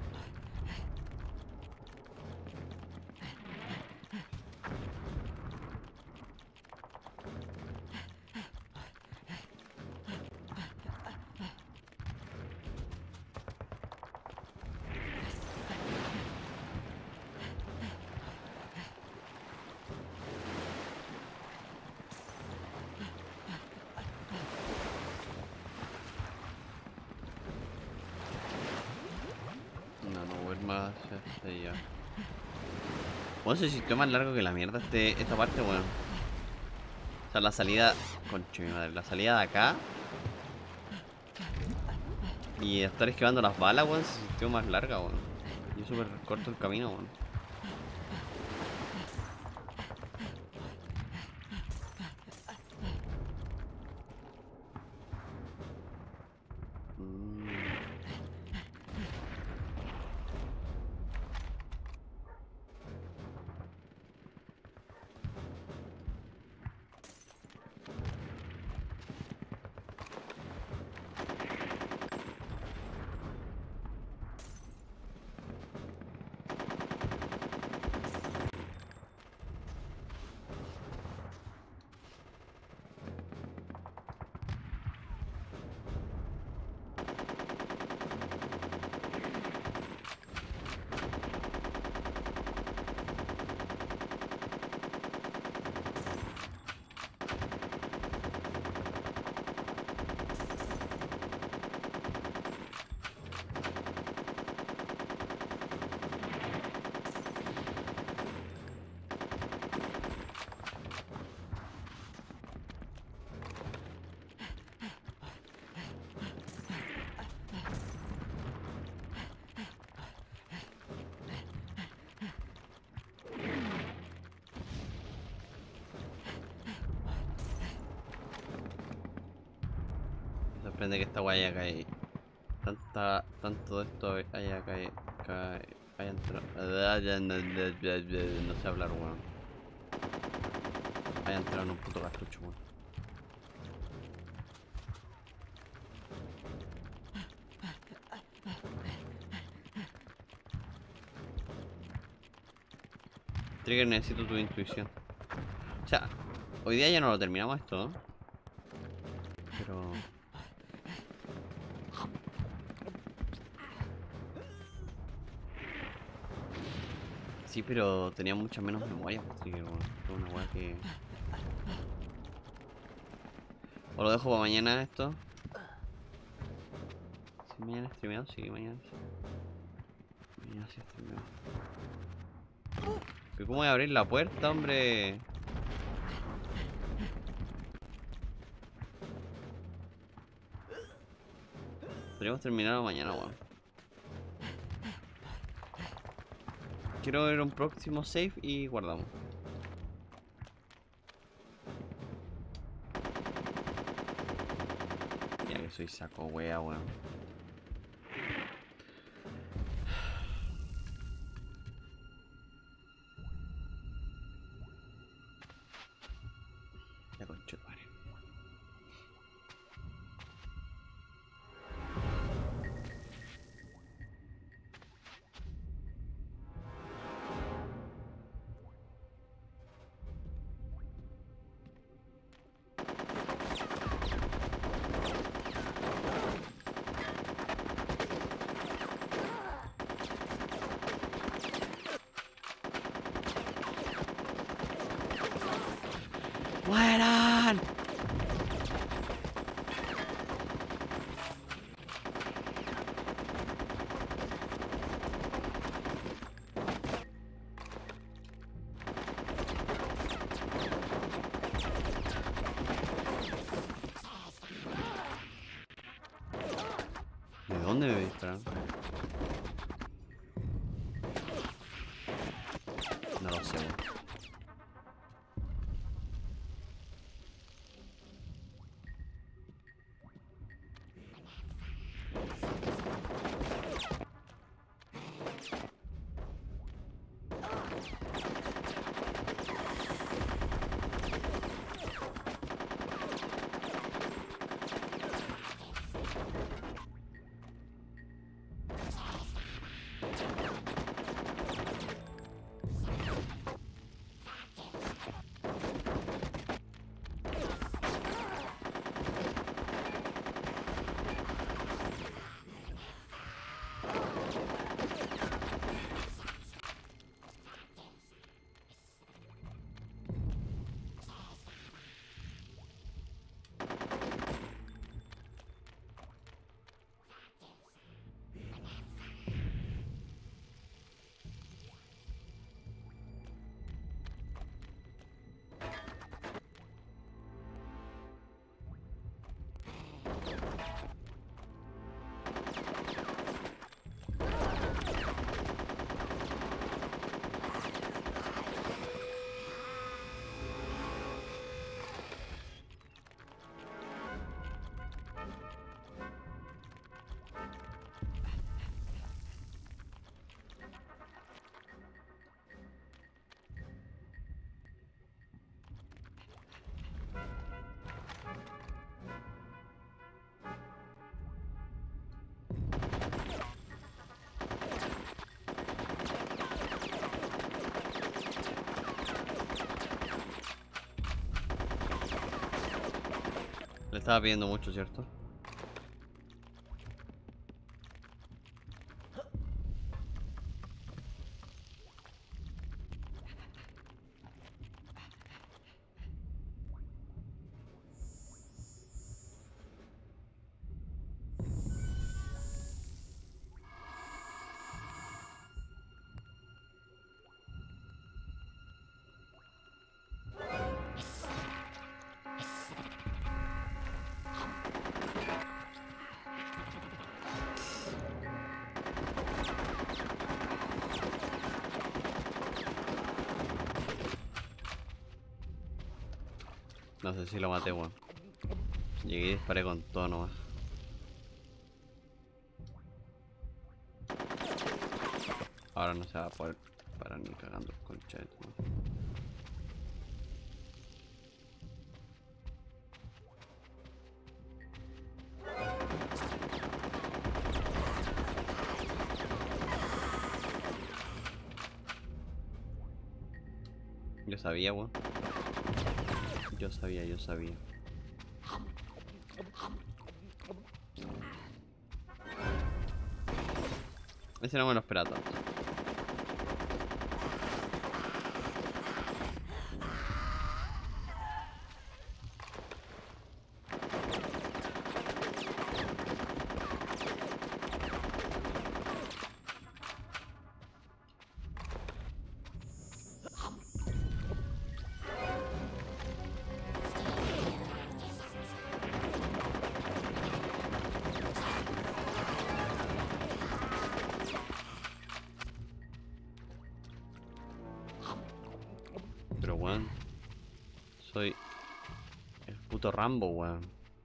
A: No voy más hacia allá. Bueno, ese sistema es más largo que la mierda esta parte, weón. O sea, la salida... Concha mi madre, la salida de acá. Y estar esquivando las balas, weón, se sintió más larga, weón. Y es súper corto el camino, weón. Depende que esta weá haya caído. Tanto de esto haya caído. Haya entrado. No sé hablar, weón. Haya entrado en un puto cartucho, weón. Trigger, necesito tu intuición. O sea, hoy día ya no lo terminamos esto, ¿no? Pero... Sí, pero tenía mucha menos memoria, pues, Trigger, weón. Fue una weá que... O lo dejo para mañana esto. ¿Sí mañana streameado? Sí, mañana sí. Mañana sí streameado. ¿Pero cómo voy a abrir la puerta, hombre? Podríamos terminarlo mañana, weón. Quiero ver un próximo save y guardamos. Ya que soy saco wea, weón. Ya conchetumare. ¡Mueran! ¿De dónde me dispararon? No lo sé, weón. Le estaba pidiendo mucho, ¿cierto? No sé si lo maté, weón. Llegué y disparé con todo nomás. ahora no se va a poder parar ni cagando, concha de tu madre. Yo sabía, weón. Yo sabía. Ese no me lo esperaba tanto. Pero weón, soy el puto Rambo, weón.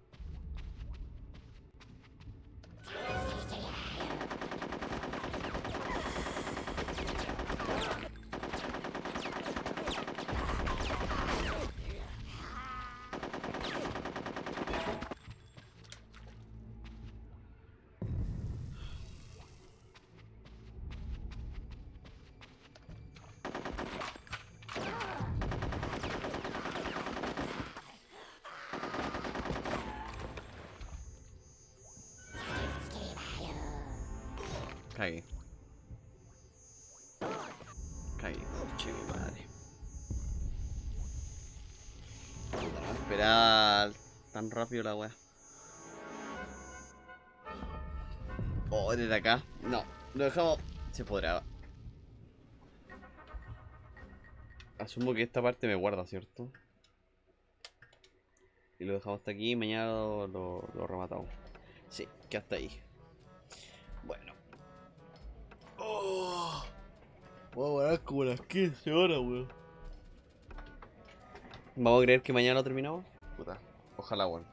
A: Cagué. Che, mi madre. Puta, no esperaba tan rápido la wea. Oh, desde acá. No, lo dejamos. Se podrá. Asumo que esta parte me guarda, ¿cierto? Y lo dejamos hasta aquí y mañana lo rematamos. Sí, que hasta ahí. Bueno. Oh. Voy a guardar como las 15 horas, weón. ¿Vamos a creer que mañana lo terminamos? Puta, ojalá, weón.